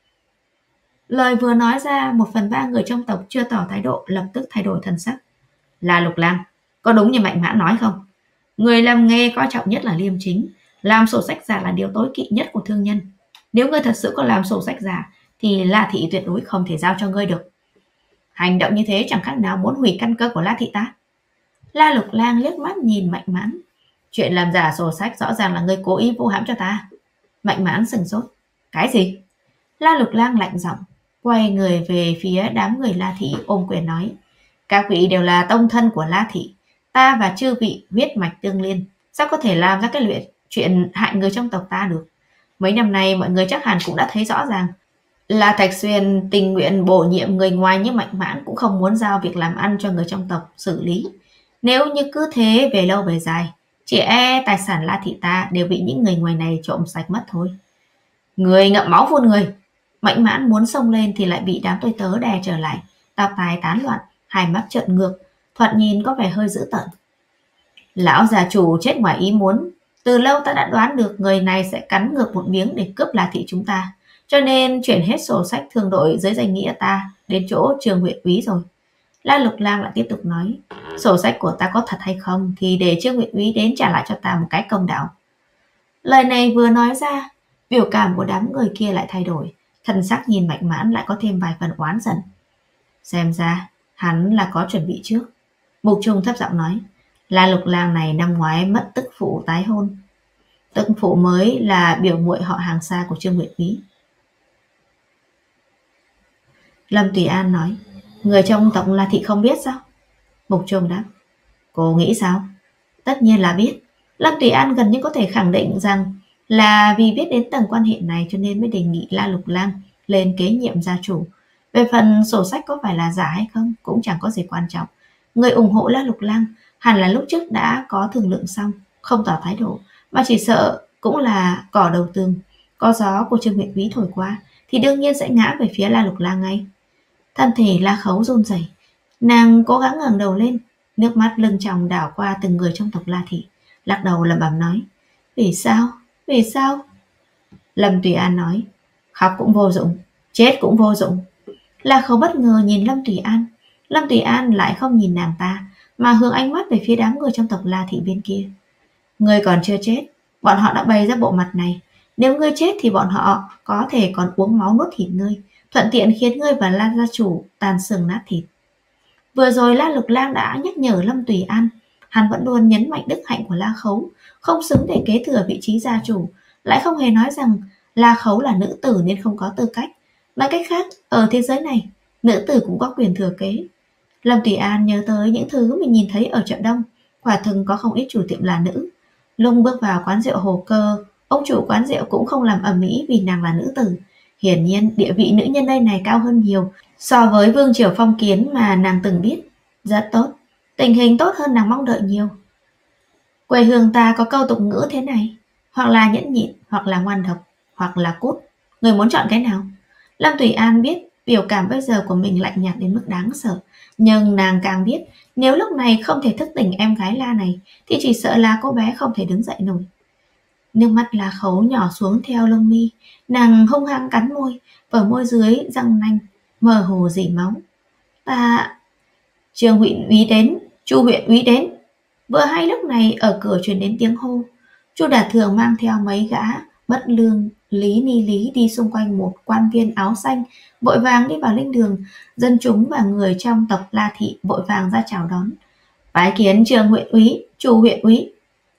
Lời vừa nói ra, một phần ba người trong tộc chưa tỏ thái độ lập tức thay đổi thần sắc. La Lục Lang, có đúng như Mạnh Mãn nói không? Người làm nghề coi trọng nhất là liêm chính, làm sổ sách giả là điều tối kỵ nhất của thương nhân. Nếu ngươi thật sự có làm sổ sách giả thì La Thị tuyệt đối không thể giao cho ngươi được. Hành động như thế chẳng khác nào muốn hủy căn cơ của La Thị ta. La Lục Lang liếc mắt nhìn Mạnh Mãn. Chuyện làm giả sổ sách rõ ràng là ngươi cố ý vu hãm cho ta. Mạnh Mãn sừng sốt. Cái gì? La Lục Lang lạnh giọng, quay người về phía đám người La Thị ôm quyền nói. Các vị đều là tông thân của La Thị. Ta và chư vị huyết mạch tương liên. sao có thể làm ra cái luyện chuyện hại người trong tộc ta được. Mấy năm nay mọi người chắc hẳn cũng đã thấy rõ ràng là Thạch Xuyên tình nguyện bổ nhiệm người ngoài như Mạnh Mãn cũng không muốn giao việc làm ăn cho người trong tộc xử lý. Nếu như cứ thế về lâu về dài, chỉ e tài sản La thị ta đều bị những người ngoài này trộm sạch mất thôi. Người ngậm máu phun người. Mạnh Mãn muốn xông lên thì lại bị đám tôi tớ đè trở lại, tóc tai tán loạn, hai mắt trợn ngược, thoạt nhìn có vẻ hơi dữ tợn. Lão già chủ chết ngoài ý muốn, từ lâu ta đã đoán được người này sẽ cắn ngược một miếng để cướp La thị chúng ta, cho nên chuyển hết sổ sách thương đội dưới danh nghĩa ta đến chỗ Trường huyện úy rồi. La Lục Lang lại tiếp tục nói, sổ sách của ta có thật hay không thì để Trương huyện úy đến trả lại cho ta một cái công đạo. Lời này vừa nói ra, biểu cảm của đám người kia lại thay đổi, thần sắc nhìn Mạnh Mãn lại có thêm vài phần oán giận. Xem ra hắn là có chuẩn bị trước. Mục Trung thấp giọng nói, La Lục Lang này năm ngoái mất tức phụ tái hôn, tức phụ mới là biểu muội họ hàng xa của Trương huyện úy. Lâm Tùy An nói, người trong tộc La thị không biết sao? Mục Trung đáp, cô nghĩ sao? Tất nhiên là biết. Lâm Tùy An gần như có thể khẳng định rằng là vì biết đến tầng quan hệ này cho nên mới đề nghị La Lục Lang lên kế nhiệm gia chủ. Về phần sổ sách có phải là giả hay không cũng chẳng có gì quan trọng. Người ủng hộ La Lục Lang hẳn là lúc trước đã có thương lượng xong, không tỏ thái độ, mà chỉ sợ cũng là cỏ đầu tường. Có gió của Trương huyện úy thổi qua thì đương nhiên sẽ ngã về phía La Lục Lang ngay. Thân thể La Khấu run rẩy, nàng cố gắng ngẩng đầu lên, nước mắt lưng tròng đảo qua từng người trong tộc La thị, lắc đầu lẩm bẩm nói, vì sao, vì sao? Lâm Tùy An nói, khóc cũng vô dụng, chết cũng vô dụng. La Khấu bất ngờ nhìn Lâm Tùy An, Lâm Tùy An lại không nhìn nàng ta mà hướng ánh mắt về phía đám người trong tộc La thị bên kia. Ngươi còn chưa chết, bọn họ đã bày ra bộ mặt này, nếu ngươi chết thì bọn họ có thể còn uống máu nuốt thịt ngươi, thuận tiện khiến ngươi và La gia chủ tàn xương nát thịt. Vừa rồi La Lục Lang đã nhắc nhở Lâm Tùy An, hắn vẫn luôn nhấn mạnh đức hạnh của La Khấu, không xứng để kế thừa vị trí gia chủ, lại không hề nói rằng La Khấu là nữ tử nên không có tư cách. Nói cách khác, ở thế giới này, nữ tử cũng có quyền thừa kế. Lâm Tùy An nhớ tới những thứ mình nhìn thấy ở chợ đông, quả thực có không ít chủ tiệm là nữ. Lúc bước vào quán rượu Hồ Cơ, ông chủ quán rượu cũng không làm ầm ĩ vì nàng là nữ tử. Hiển nhiên địa vị nữ nhân đây này cao hơn nhiều so với vương triều phong kiến mà nàng từng biết. Rất tốt, tình hình tốt hơn nàng mong đợi nhiều. Quê hương ta có câu tục ngữ thế này, hoặc là nhẫn nhịn, hoặc là ngoan độc, hoặc là cút. Người muốn chọn cái nào? Lâm Tùy An biết biểu cảm bây giờ của mình lạnh nhạt đến mức đáng sợ, nhưng nàng càng biết nếu lúc này không thể thức tỉnh em gái La này thì chỉ sợ là cô bé không thể đứng dậy nổi. Nước mắt La Khấu nhỏ xuống theo lông mi, nàng hung hăng cắn môi, ở môi dưới răng nanh mơ hồ rỉ máu. Ta... Trương huyện úy đến, Chu huyện úy đến. Vừa hay lúc này ở cửa truyền đến tiếng hô. Chu Đạt Thường mang theo mấy gã bất lương lý ni lý đi xung quanh một quan viên áo xanh, vội vàng đi vào linh đường. Dân chúng và người trong tộc La thị vội vàng ra chào đón. Bái kiến Trương huyện úy, Chu huyện úy.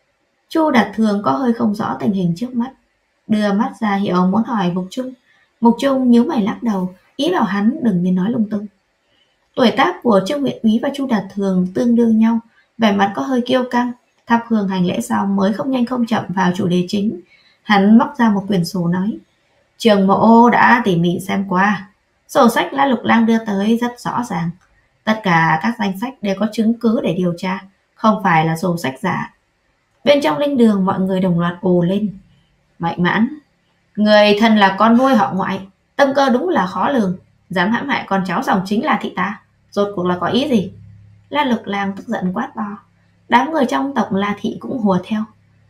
Chu Đạt Thường có hơi không rõ tình hình trước mắt, đưa mắt ra hiệu muốn hỏi Mục Trung. Mục Trung nhíu mày lắc đầu, ý bảo hắn đừng nên nói lung tung. Tuổi tác của Trương huyện úy và Chu Đạt Thường tương đương nhau, vẻ mặt có hơi kiêu căng. Thắp hương hành lễ xong mới không nhanh không chậm vào chủ đề chính. Hắn móc ra một quyển sổ nói, Trường mộ đã tỉ mỉ xem qua, sổ sách La Lục Lang đưa tới rất rõ ràng, tất cả các danh sách đều có chứng cứ để điều tra, không phải là sổ sách giả. Bên trong linh đường mọi người đồng loạt ồ lên. Mạnh Mãn, người thân là con nuôi họ ngoại, tâm cơ đúng là khó lường, dám hãm hại con cháu dòng chính là thị ta, rốt cuộc là có ý gì? La Lục Lang tức giận quát to. Đám người trong tộc La thị cũng hùa theo.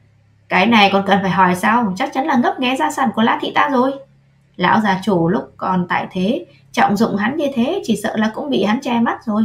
Cái này còn cần phải hỏi sao, chắc chắn là ngấp nghé gia sản của La thị ta rồi. Lão gia chủ lúc còn tại thế trọng dụng hắn như thế, chỉ sợ là cũng bị hắn che mắt rồi.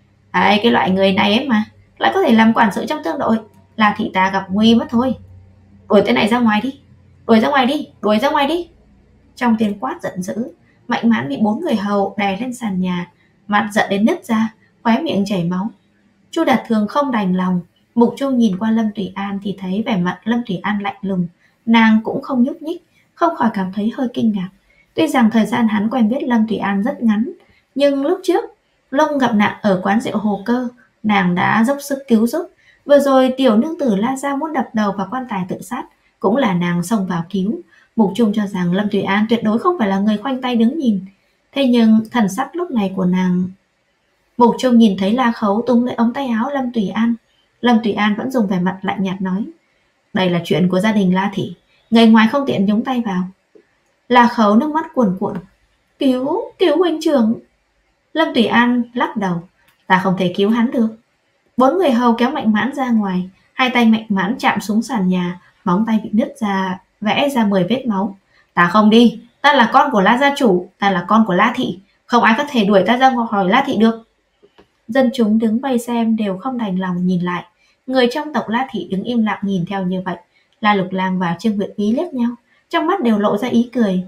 Ai, cái loại người này ấy mà lại có thể làm quản sự trong thương đội, La thị ta gặp nguy mất thôi. Đuổi tên này ra ngoài đi, đuổi ra ngoài đi, đuổi ra ngoài đi. Trong tiếng quát giận dữ, Mạnh Mãn bị bốn người hầu đè lên sàn nhà, mặt giận đến nứt ra, khóe miệng chảy máu. Chu Đạt Thường không đành lòng, Mục Trung nhìn qua Lâm Tùy An thì thấy vẻ mặt Lâm Tùy An lạnh lùng, nàng cũng không nhúc nhích, không khỏi cảm thấy hơi kinh ngạc. Tuy rằng thời gian hắn quen biết Lâm Tùy An rất ngắn, nhưng lúc trước Long gặp nạn ở quán rượu Hồ Cơ, nàng đã dốc sức cứu giúp, Vừa rồi tiểu nương tử La Gia muốn đập đầu vào quan tài tự sát, cũng là nàng xông vào cứu. Mục Trung cho rằng Lâm Tùy An tuyệt đối không phải là người khoanh tay đứng nhìn. Thế nhưng thần sắc lúc này của nàng... Mục Trung nhìn thấy La Khấu túm lấy ống tay áo Lâm Tùy An. Lâm Tùy An vẫn dùng vẻ mặt lạnh nhạt nói: đây là chuyện của gia đình La Thị, người ngoài không tiện nhúng tay vào. La Khấu nước mắt cuồn cuộn: Cứu, cứu huynh trưởng. Lâm Tùy An lắc đầu: ta không thể cứu hắn được. Bốn người hầu kéo Mạnh Mãn ra ngoài, hai tay Mạnh Mãn chạm xuống sàn nhà, móng tay bị nứt ra, vẽ ra mười vết máu. Ta không đi, ta là con của La gia chủ, ta là con của La Thị, không ai có thể đuổi ta ra khỏi La Thị được. Dân chúng đứng vây xem đều không đành lòng nhìn lại. Người trong tộc La Thị đứng im lặng nhìn theo như vậy. La Lục Lang và Trương Nguyệt Ý liếc nhau, trong mắt đều lộ ra ý cười.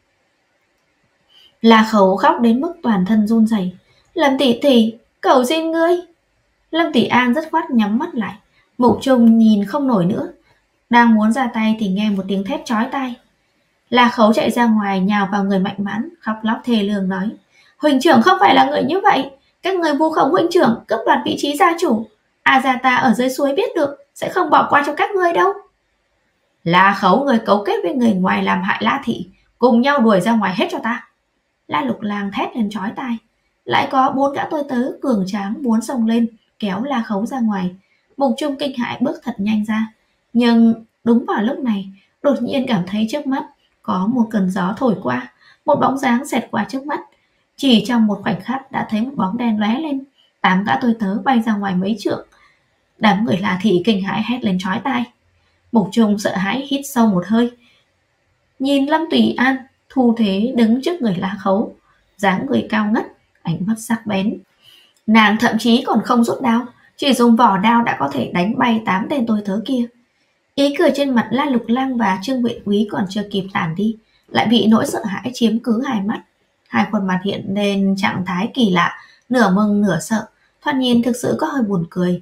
La Khấu khóc đến mức toàn thân run rẩy. Lâm tỷ tỷ, cầu xin ngươi. Lâm Tỷ An rất khoát nhắm mắt lại. Mục Trung nhìn không nổi nữa, đang muốn ra tay thì nghe một tiếng thét chói tai. La Khấu chạy ra ngoài nhào vào người Mạnh Mãn, khóc lóc thê lương nói: huynh trưởng không phải là người như vậy, các người vu khống huynh trưởng, cướp đoạt vị trí gia chủ. A gia ta ở dưới suối biết được sẽ không bỏ qua cho các ngươi đâu. La Khấu, người cấu kết với người ngoài làm hại La Thị, cùng nhau đuổi ra ngoài hết cho ta. La Lục Lang thét lên chói tai. Lại có bốn gã tôi tớ cường tráng muốn xông lên kéo La Khấu ra ngoài. Mục Trung kinh hãi bước thật nhanh ra, nhưng đúng vào lúc này đột nhiên cảm thấy trước mắt có một cơn gió thổi qua, một bóng dáng xẹt qua trước mắt. Chỉ trong một khoảnh khắc đã thấy một bóng đen lóe lên, tám gã tôi tớ bay ra ngoài mấy trượng. Đám người La Thị kinh hãi hét lên chói tai. Mục Trung sợ hãi hít sâu một hơi, nhìn Lâm Tùy An thu thế đứng trước người La Khấu, dáng người cao ngất, ánh mắt sắc bén. Nàng thậm chí còn không rút đao, chỉ dùng vỏ đao đã có thể đánh bay tám tên tôi tớ kia. Ý cười trên mặt La Lục Lang và Trương Nguyệt Úy còn chưa kịp tản đi, lại bị nỗi sợ hãi chiếm cứ hai mắt. Hai khuôn mặt hiện lên trạng thái kỳ lạ, nửa mừng nửa sợ, thoạt nhìn thực sự có hơi buồn cười.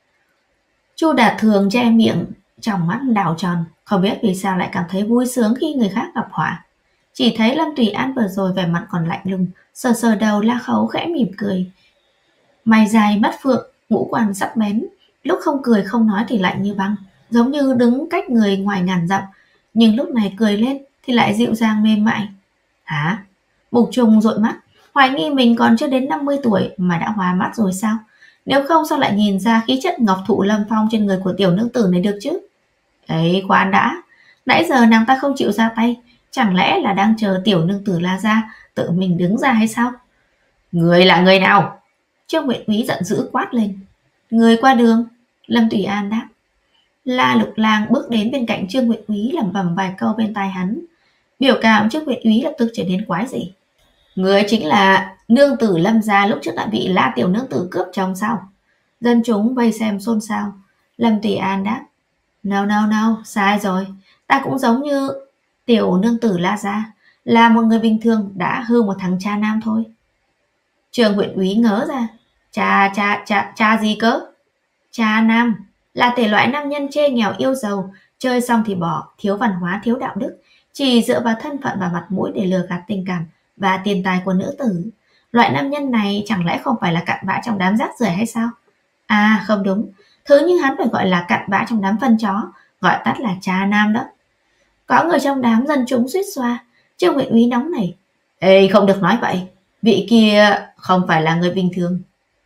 Chu Đạt Thường che miệng, trong mắt đảo tròn, không biết vì sao lại cảm thấy vui sướng khi người khác gặp họa. Chỉ thấy Lâm Tùy An vừa rồi vẻ mặt còn lạnh lùng, sờ sờ đầu La Khấu khẽ mỉm cười. Mày dài mắt phượng, ngũ quan sắc bén, lúc không cười không nói thì lạnh như băng, giống như đứng cách người ngoài ngàn dặm, nhưng lúc này cười lên thì lại dịu dàng mềm mại. Hả? Mục Trung dội mắt, hoài nghi mình còn chưa đến năm mươi tuổi mà đã hoa mắt rồi sao? Nếu không sao lại nhìn ra khí chất ngọc thụ lâm phong trên người của tiểu nương tử này được chứ? Ấy, khoan đã, nãy giờ nàng ta không chịu ra tay, chẳng lẽ là đang chờ tiểu nương tử La gia tự mình đứng ra hay sao? Người là người nào? Trương Nguyệt Úy giận dữ quát lên. Người qua đường. Lâm Tùy An đáp. La Lục Lang bước đến bên cạnh Trương Nguyệt Úy lẩm bẩm vài câu bên tai hắn. Biểu cảm Trương Nguyệt Úy lập tức trở nên quái dị. Người chính là nương tử Lâm gia lúc trước đã bị La tiểu nương tử cướp chồng sao? Dân chúng vây xem xôn xao. Lâm Tùy An đáp. No no no, sai rồi. Ta cũng giống như tiểu nương tử La gia, là một người bình thường đã hư một thằng cha nam thôi. Trương Nguyệt Úy ngớ ra. Cha cha cha cha gì cơ? Cha nam là thể loại nam nhân chê nghèo yêu giàu, chơi xong thì bỏ, thiếu văn hóa thiếu đạo đức, chỉ dựa vào thân phận và mặt mũi để lừa gạt tình cảm và tiền tài của nữ tử. Loại nam nhân này chẳng lẽ không phải là cặn bã trong đám rác rưởi hay sao? À không đúng, thứ như hắn phải gọi là cặn bã trong đám phân chó, gọi tắt là cha nam đó. Có người trong đám dân chúng suýt xoa. Trương Nguyệt Úy nóng nảy. Ê, không được nói vậy, vị kia không phải là người bình thường.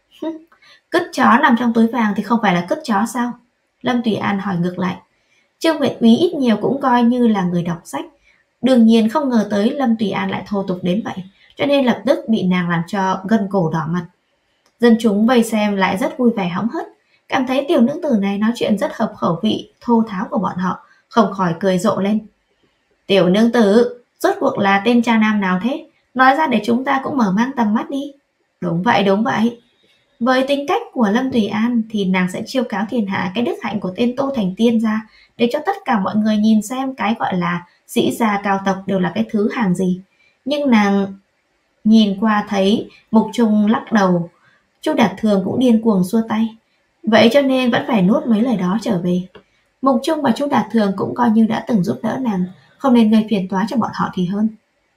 Cứt chó nằm trong túi vàng thì không phải là cứt chó sao? Lâm Tùy An hỏi ngược lại. Trương Nguyệt Úy ít nhiều cũng coi như là người đọc sách, đương nhiên không ngờ tới Lâm Tùy An lại thô tục đến vậy, cho nên lập tức bị nàng làm cho gân cổ đỏ mặt. Dân chúng vây xem lại rất vui vẻ hóng hớt, cảm thấy tiểu nữ tử này nói chuyện rất hợp khẩu vị thô tháo của bọn họ, không khỏi cười rộ lên. Tiểu nương tử, rốt cuộc là tên cha nam nào thế? Nói ra để chúng ta cũng mở mang tầm mắt đi. Đúng vậy, đúng vậy. Với tính cách của Lâm Tùy An thì nàng sẽ chiêu cáo thiên hạ cái đức hạnh của tên Tô Thành Tiên ra, để cho tất cả mọi người nhìn xem cái gọi là sĩ gia cao tộc đều là cái thứ hàng gì. Nhưng nàng nhìn qua thấy Mục Trung lắc đầu, Chu Đạt Thường cũng điên cuồng xua tay. Vậy cho nên vẫn phải nuốt mấy lời đó trở về. Mục Trung và Chu Đạt Thường cũng coi như đã từng giúp đỡ nàng, không nên gây phiền toái cho bọn họ thì hơn.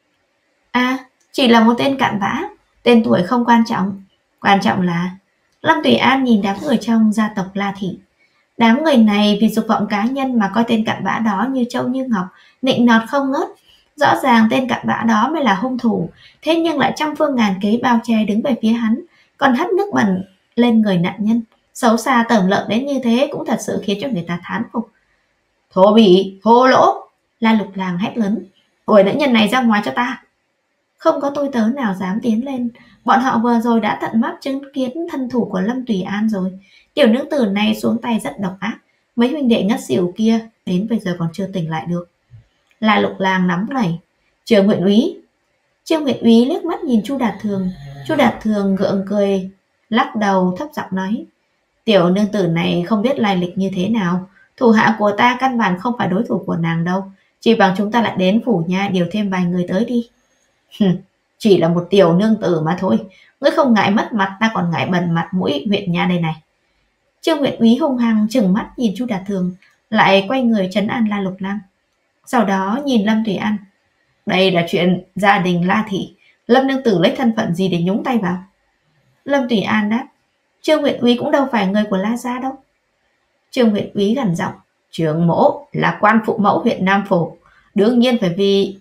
À, chỉ là một tên cặn bã, tên tuổi không quan trọng. Quan trọng là... Lâm Tùy An nhìn đám người trong gia tộc La Thị. Đám người này vì dục vọng cá nhân mà coi tên cặn bã đó như trâu như ngọc, nịnh nọt không ngớt. Rõ ràng tên cặn bã đó mới là hung thủ, thế nhưng lại trăm phương ngàn kế bao che đứng về phía hắn, còn hất nước bẩn lên người nạn nhân. Xấu xa tởm lợm đến như thế cũng thật sự khiến cho người ta thán phục. Thô bỉ, thô lỗ! La Lục Làng hét lớn. Đuổi nữ nhân này ra ngoài cho ta! Không có tôi tớ nào dám tiến lên. Bọn họ vừa rồi đã tận mắt chứng kiến thân thủ của Lâm Tùy An rồi. Tiểu nữ tử này xuống tay rất độc ác. Mấy huynh đệ ngất xỉu kia đến bây giờ còn chưa tỉnh lại được. La Lục Làng nắm này. Trương huyện úy. Trương huyện úy liếc mắt nhìn Chu Đạt Thường. Chu Đạt Thường gượng cười, lắc đầu thấp giọng nói. Tiểu nương tử này không biết lai lịch như thế nào. Thủ hạ của ta căn bản không phải đối thủ của nàng đâu. Chỉ bằng chúng ta lại đến phủ nha điều thêm vài người tới đi. Chỉ là một tiểu nương tử mà thôi. Ngươi không ngại mất mặt, ta còn ngại bẩn mặt mũi huyện nha đây này. Trương huyện úy hung hăng trừng mắt nhìn Chu Đạt Thường, lại quay người trấn an La Lục Lang. Sau đó nhìn Lâm Tùy An. Đây là chuyện gia đình La thị, Lâm nương tử lấy thân phận gì để nhúng tay vào? Lâm Tùy An đáp. Trương huyện úy cũng đâu phải người của La gia đâu. Trương huyện úy gằn giọng. Trương mỗ là quan phụ mẫu huyện Nam Phổ, đương nhiên phải vì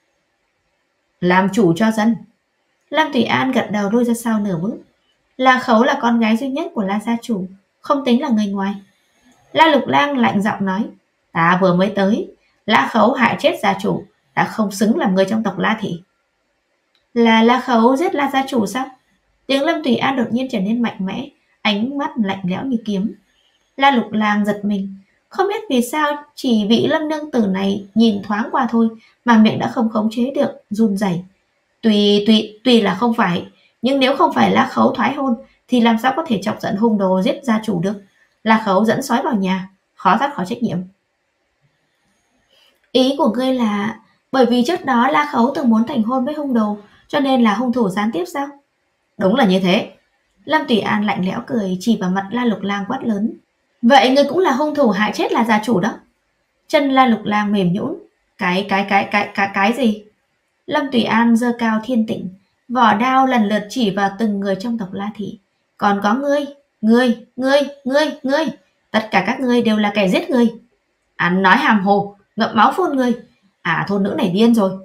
làm chủ cho dân. Lâm Tùy An gật đầu lui ra sau nửa bước. La Khấu là con gái duy nhất của La gia chủ, không tính là người ngoài. La Lục Lang lạnh giọng nói. Ta vừa mới tới, La Khấu hại chết gia chủ, đã không xứng làm người trong tộc La thị. Là La Khấu giết La gia chủ sao? Tiếng Lâm Tùy An đột nhiên trở nên mạnh mẽ, ánh mắt lạnh lẽo như kiếm. La Lục Lang giật mình, không biết vì sao chỉ vị Lâm nương tử này nhìn thoáng qua thôi mà miệng đã không khống chế được, run rẩy. Tùy tùy tùy là không phải, nhưng nếu không phải La Khấu thoái hôn thì làm sao có thể chọc giận hung đồ giết gia chủ được? La Khấu dẫn sói vào nhà, khó thoát khỏi trách nhiệm. Ý của ngươi là bởi vì trước đó La Khấu từng muốn thành hôn với hung đồ, cho nên là hung thủ gián tiếp sao? Đúng là như thế. Lâm Tùy An lạnh lẽo cười, chỉ vào mặt La Lục Lang quát lớn. Vậy ngươi cũng là hung thủ hại chết là gia chủ đó. Chân La Lục Lang mềm nhũn. Cái cái cái cái cái cái gì? Lâm Tùy An giơ cao thiên tịnh, vỏ đao lần lượt chỉ vào từng người trong tộc La thị. Còn có ngươi, ngươi, ngươi, ngươi, ngươi, tất cả các ngươi đều là kẻ giết người. Ăn nói hàm hồ, ngậm máu phun người. À, thôn nữ này điên rồi.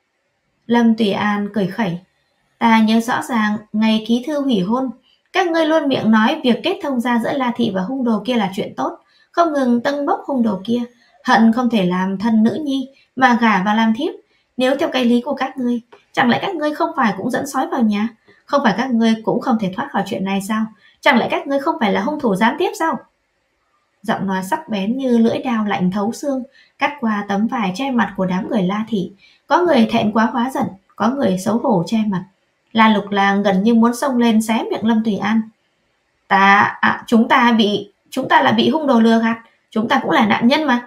Lâm Tùy An cười khẩy. Ta nhớ rõ ràng ngày ký thư hủy hôn, các ngươi luôn miệng nói việc kết thông gia giữa La thị và hung đồ kia là chuyện tốt, không ngừng tâng bốc hung đồ kia, hận không thể làm thân nữ nhi mà gả vào làm thiếp. Nếu theo cái lý của các ngươi, chẳng lẽ các ngươi không phải cũng dẫn sói vào nhà? Không phải các ngươi cũng không thể thoát khỏi chuyện này sao? Chẳng lẽ các ngươi không phải là hung thủ gián tiếp sao? Giọng nói sắc bén như lưỡi dao lạnh thấu xương, cắt qua tấm vải che mặt của đám người La thị. Có người thẹn quá hóa giận, có người xấu hổ che mặt. La Lục Lang gần như muốn xông lên xé miệng Lâm Tùy An. Ta, à, chúng ta bị, chúng ta là bị hung đồ lừa gạt, chúng ta cũng là nạn nhân mà.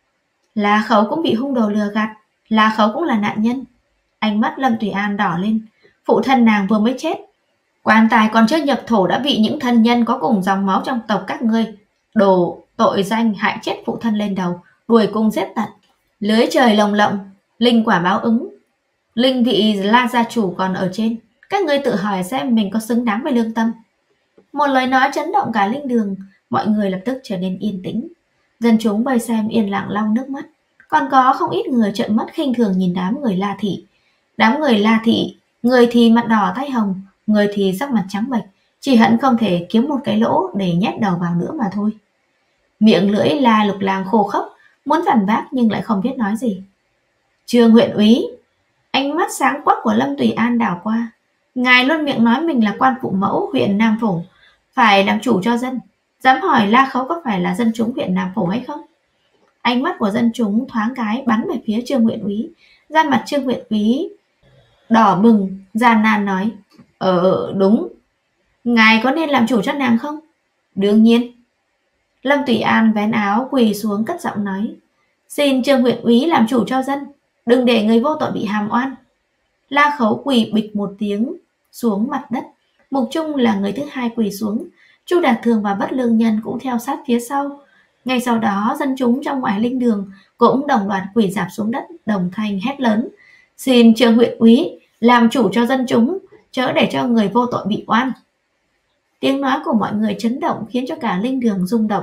La Khấu cũng bị hung đồ lừa gạt, La Khấu cũng là nạn nhân. Ánh mắt Lâm Tùy An đỏ lên, phụ thân nàng vừa mới chết, quan tài còn chưa nhập thổ đã bị những thân nhân có cùng dòng máu trong tộc các ngươi đổ tội danh hại chết phụ thân lên đầu, đuổi cùng giết tận. Lưới trời lồng lộng, linh quả báo ứng. Linh vị La gia chủ còn ở trên, các ngươi tự hỏi xem mình có xứng đáng với lương tâm. Một lời nói chấn động cả linh đường, mọi người lập tức trở nên yên tĩnh. Dân chúng vây xem yên lặng lau nước mắt, còn có không ít người trợn mắt khinh thường nhìn đám người La thị. Đám người La thị, người thì mặt đỏ tay hồng, người thì sắc mặt trắng bệch, chỉ hận không thể kiếm một cái lỗ để nhét đầu vào nữa mà thôi. Miệng lưỡi La Lục Lang khô khốc, muốn phản bác nhưng lại không biết nói gì. Trương huyện úy, ánh mắt sáng quắc của Lâm Tùy An đảo qua. Ngài luôn miệng nói mình là quan phụ mẫu huyện Nam Phổ, phải làm chủ cho dân. Dám hỏi La Khấu có phải là dân chúng huyện Nam Phổ hay không? Ánh mắt của dân chúng thoáng cái bắn về phía Trương huyện úy. Da mặt Trương huyện úy đỏ bừng, gian nan nói. Ờ đúng. Ngài có nên làm chủ cho nàng không? Đương nhiên. Lâm Tùy An vén áo quỳ xuống cất giọng nói. Xin Trương huyện úy làm chủ cho dân, đừng để người vô tội bị hàm oan. La Khấu quỳ bịch một tiếng xuống mặt đất. Mục Trung là người thứ hai quỳ xuống. Chu Đạt Thường và Bất Lương Nhân cũng theo sát phía sau. Ngay sau đó dân chúng trong ngoài linh đường cũng đồng loạt quỳ rạp xuống đất, đồng thanh hét lớn. Xin Trương huyện úy làm chủ cho dân chúng, chớ để cho người vô tội bị oan. Tiếng nói của mọi người chấn động khiến cho cả linh đường rung động.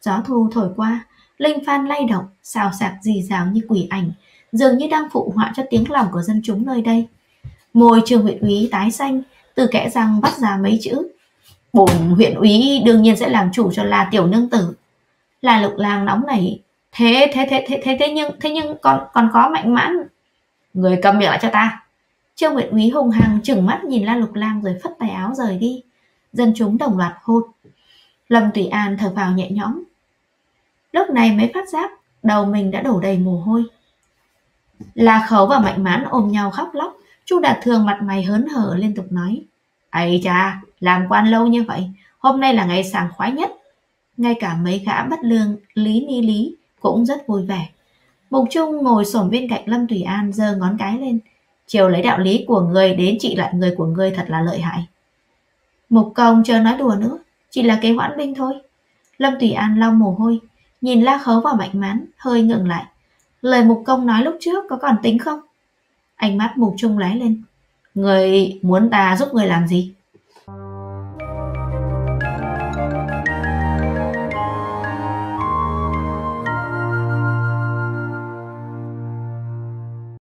Gió thu thổi qua, linh phan lay động, xào xạc rì rào như quỷ ảnh, dường như đang phụ họa cho tiếng lòng của dân chúng nơi đây. Môi Trương huyện úy tái xanh, từ kẽ răng bắt ra mấy chữ: bổn huyện úy đương nhiên sẽ làm chủ cho La tiểu nương tử. La Lục Lang nóng nảy: thế thế thế thế thế thế nhưng thế nhưng còn còn có Mạnh Mãn. Người cầm miệng lại cho ta. Trương huyện úy hung hăng chừng mắt nhìn La Lục Lang rồi phất tay áo rời đi. Dân chúng đồng loạt hô. Lâm Tùy An thở phào nhẹ nhõm. Lúc này mới phát giác đầu mình đã đổ đầy mồ hôi. La Khấu và Mạnh Mãn ôm nhau khóc lóc. Chu Đạt Thường mặt mày hớn hở liên tục nói: ấy cha, làm quan lâu như vậy, hôm nay là ngày sảng khoái nhất. Ngay cả mấy gã bất lương Lý Ni Lý cũng rất vui vẻ. Mục Trung ngồi xổm bên cạnh Lâm Tùy An giơ ngón cái lên: chiều lấy đạo lý của người đến trị lại người của người thật là lợi hại. Mục Công chớ nói đùa nữa, chỉ là kế hoãn binh thôi. Lâm Tùy An lau mồ hôi, nhìn La Khấu và Mạnh Mãn, hơi ngừng lại. Lời Mục Công nói lúc trước có còn tính không? Ánh mắt Mục Trung lóe lên. Người muốn ta giúp người làm gì?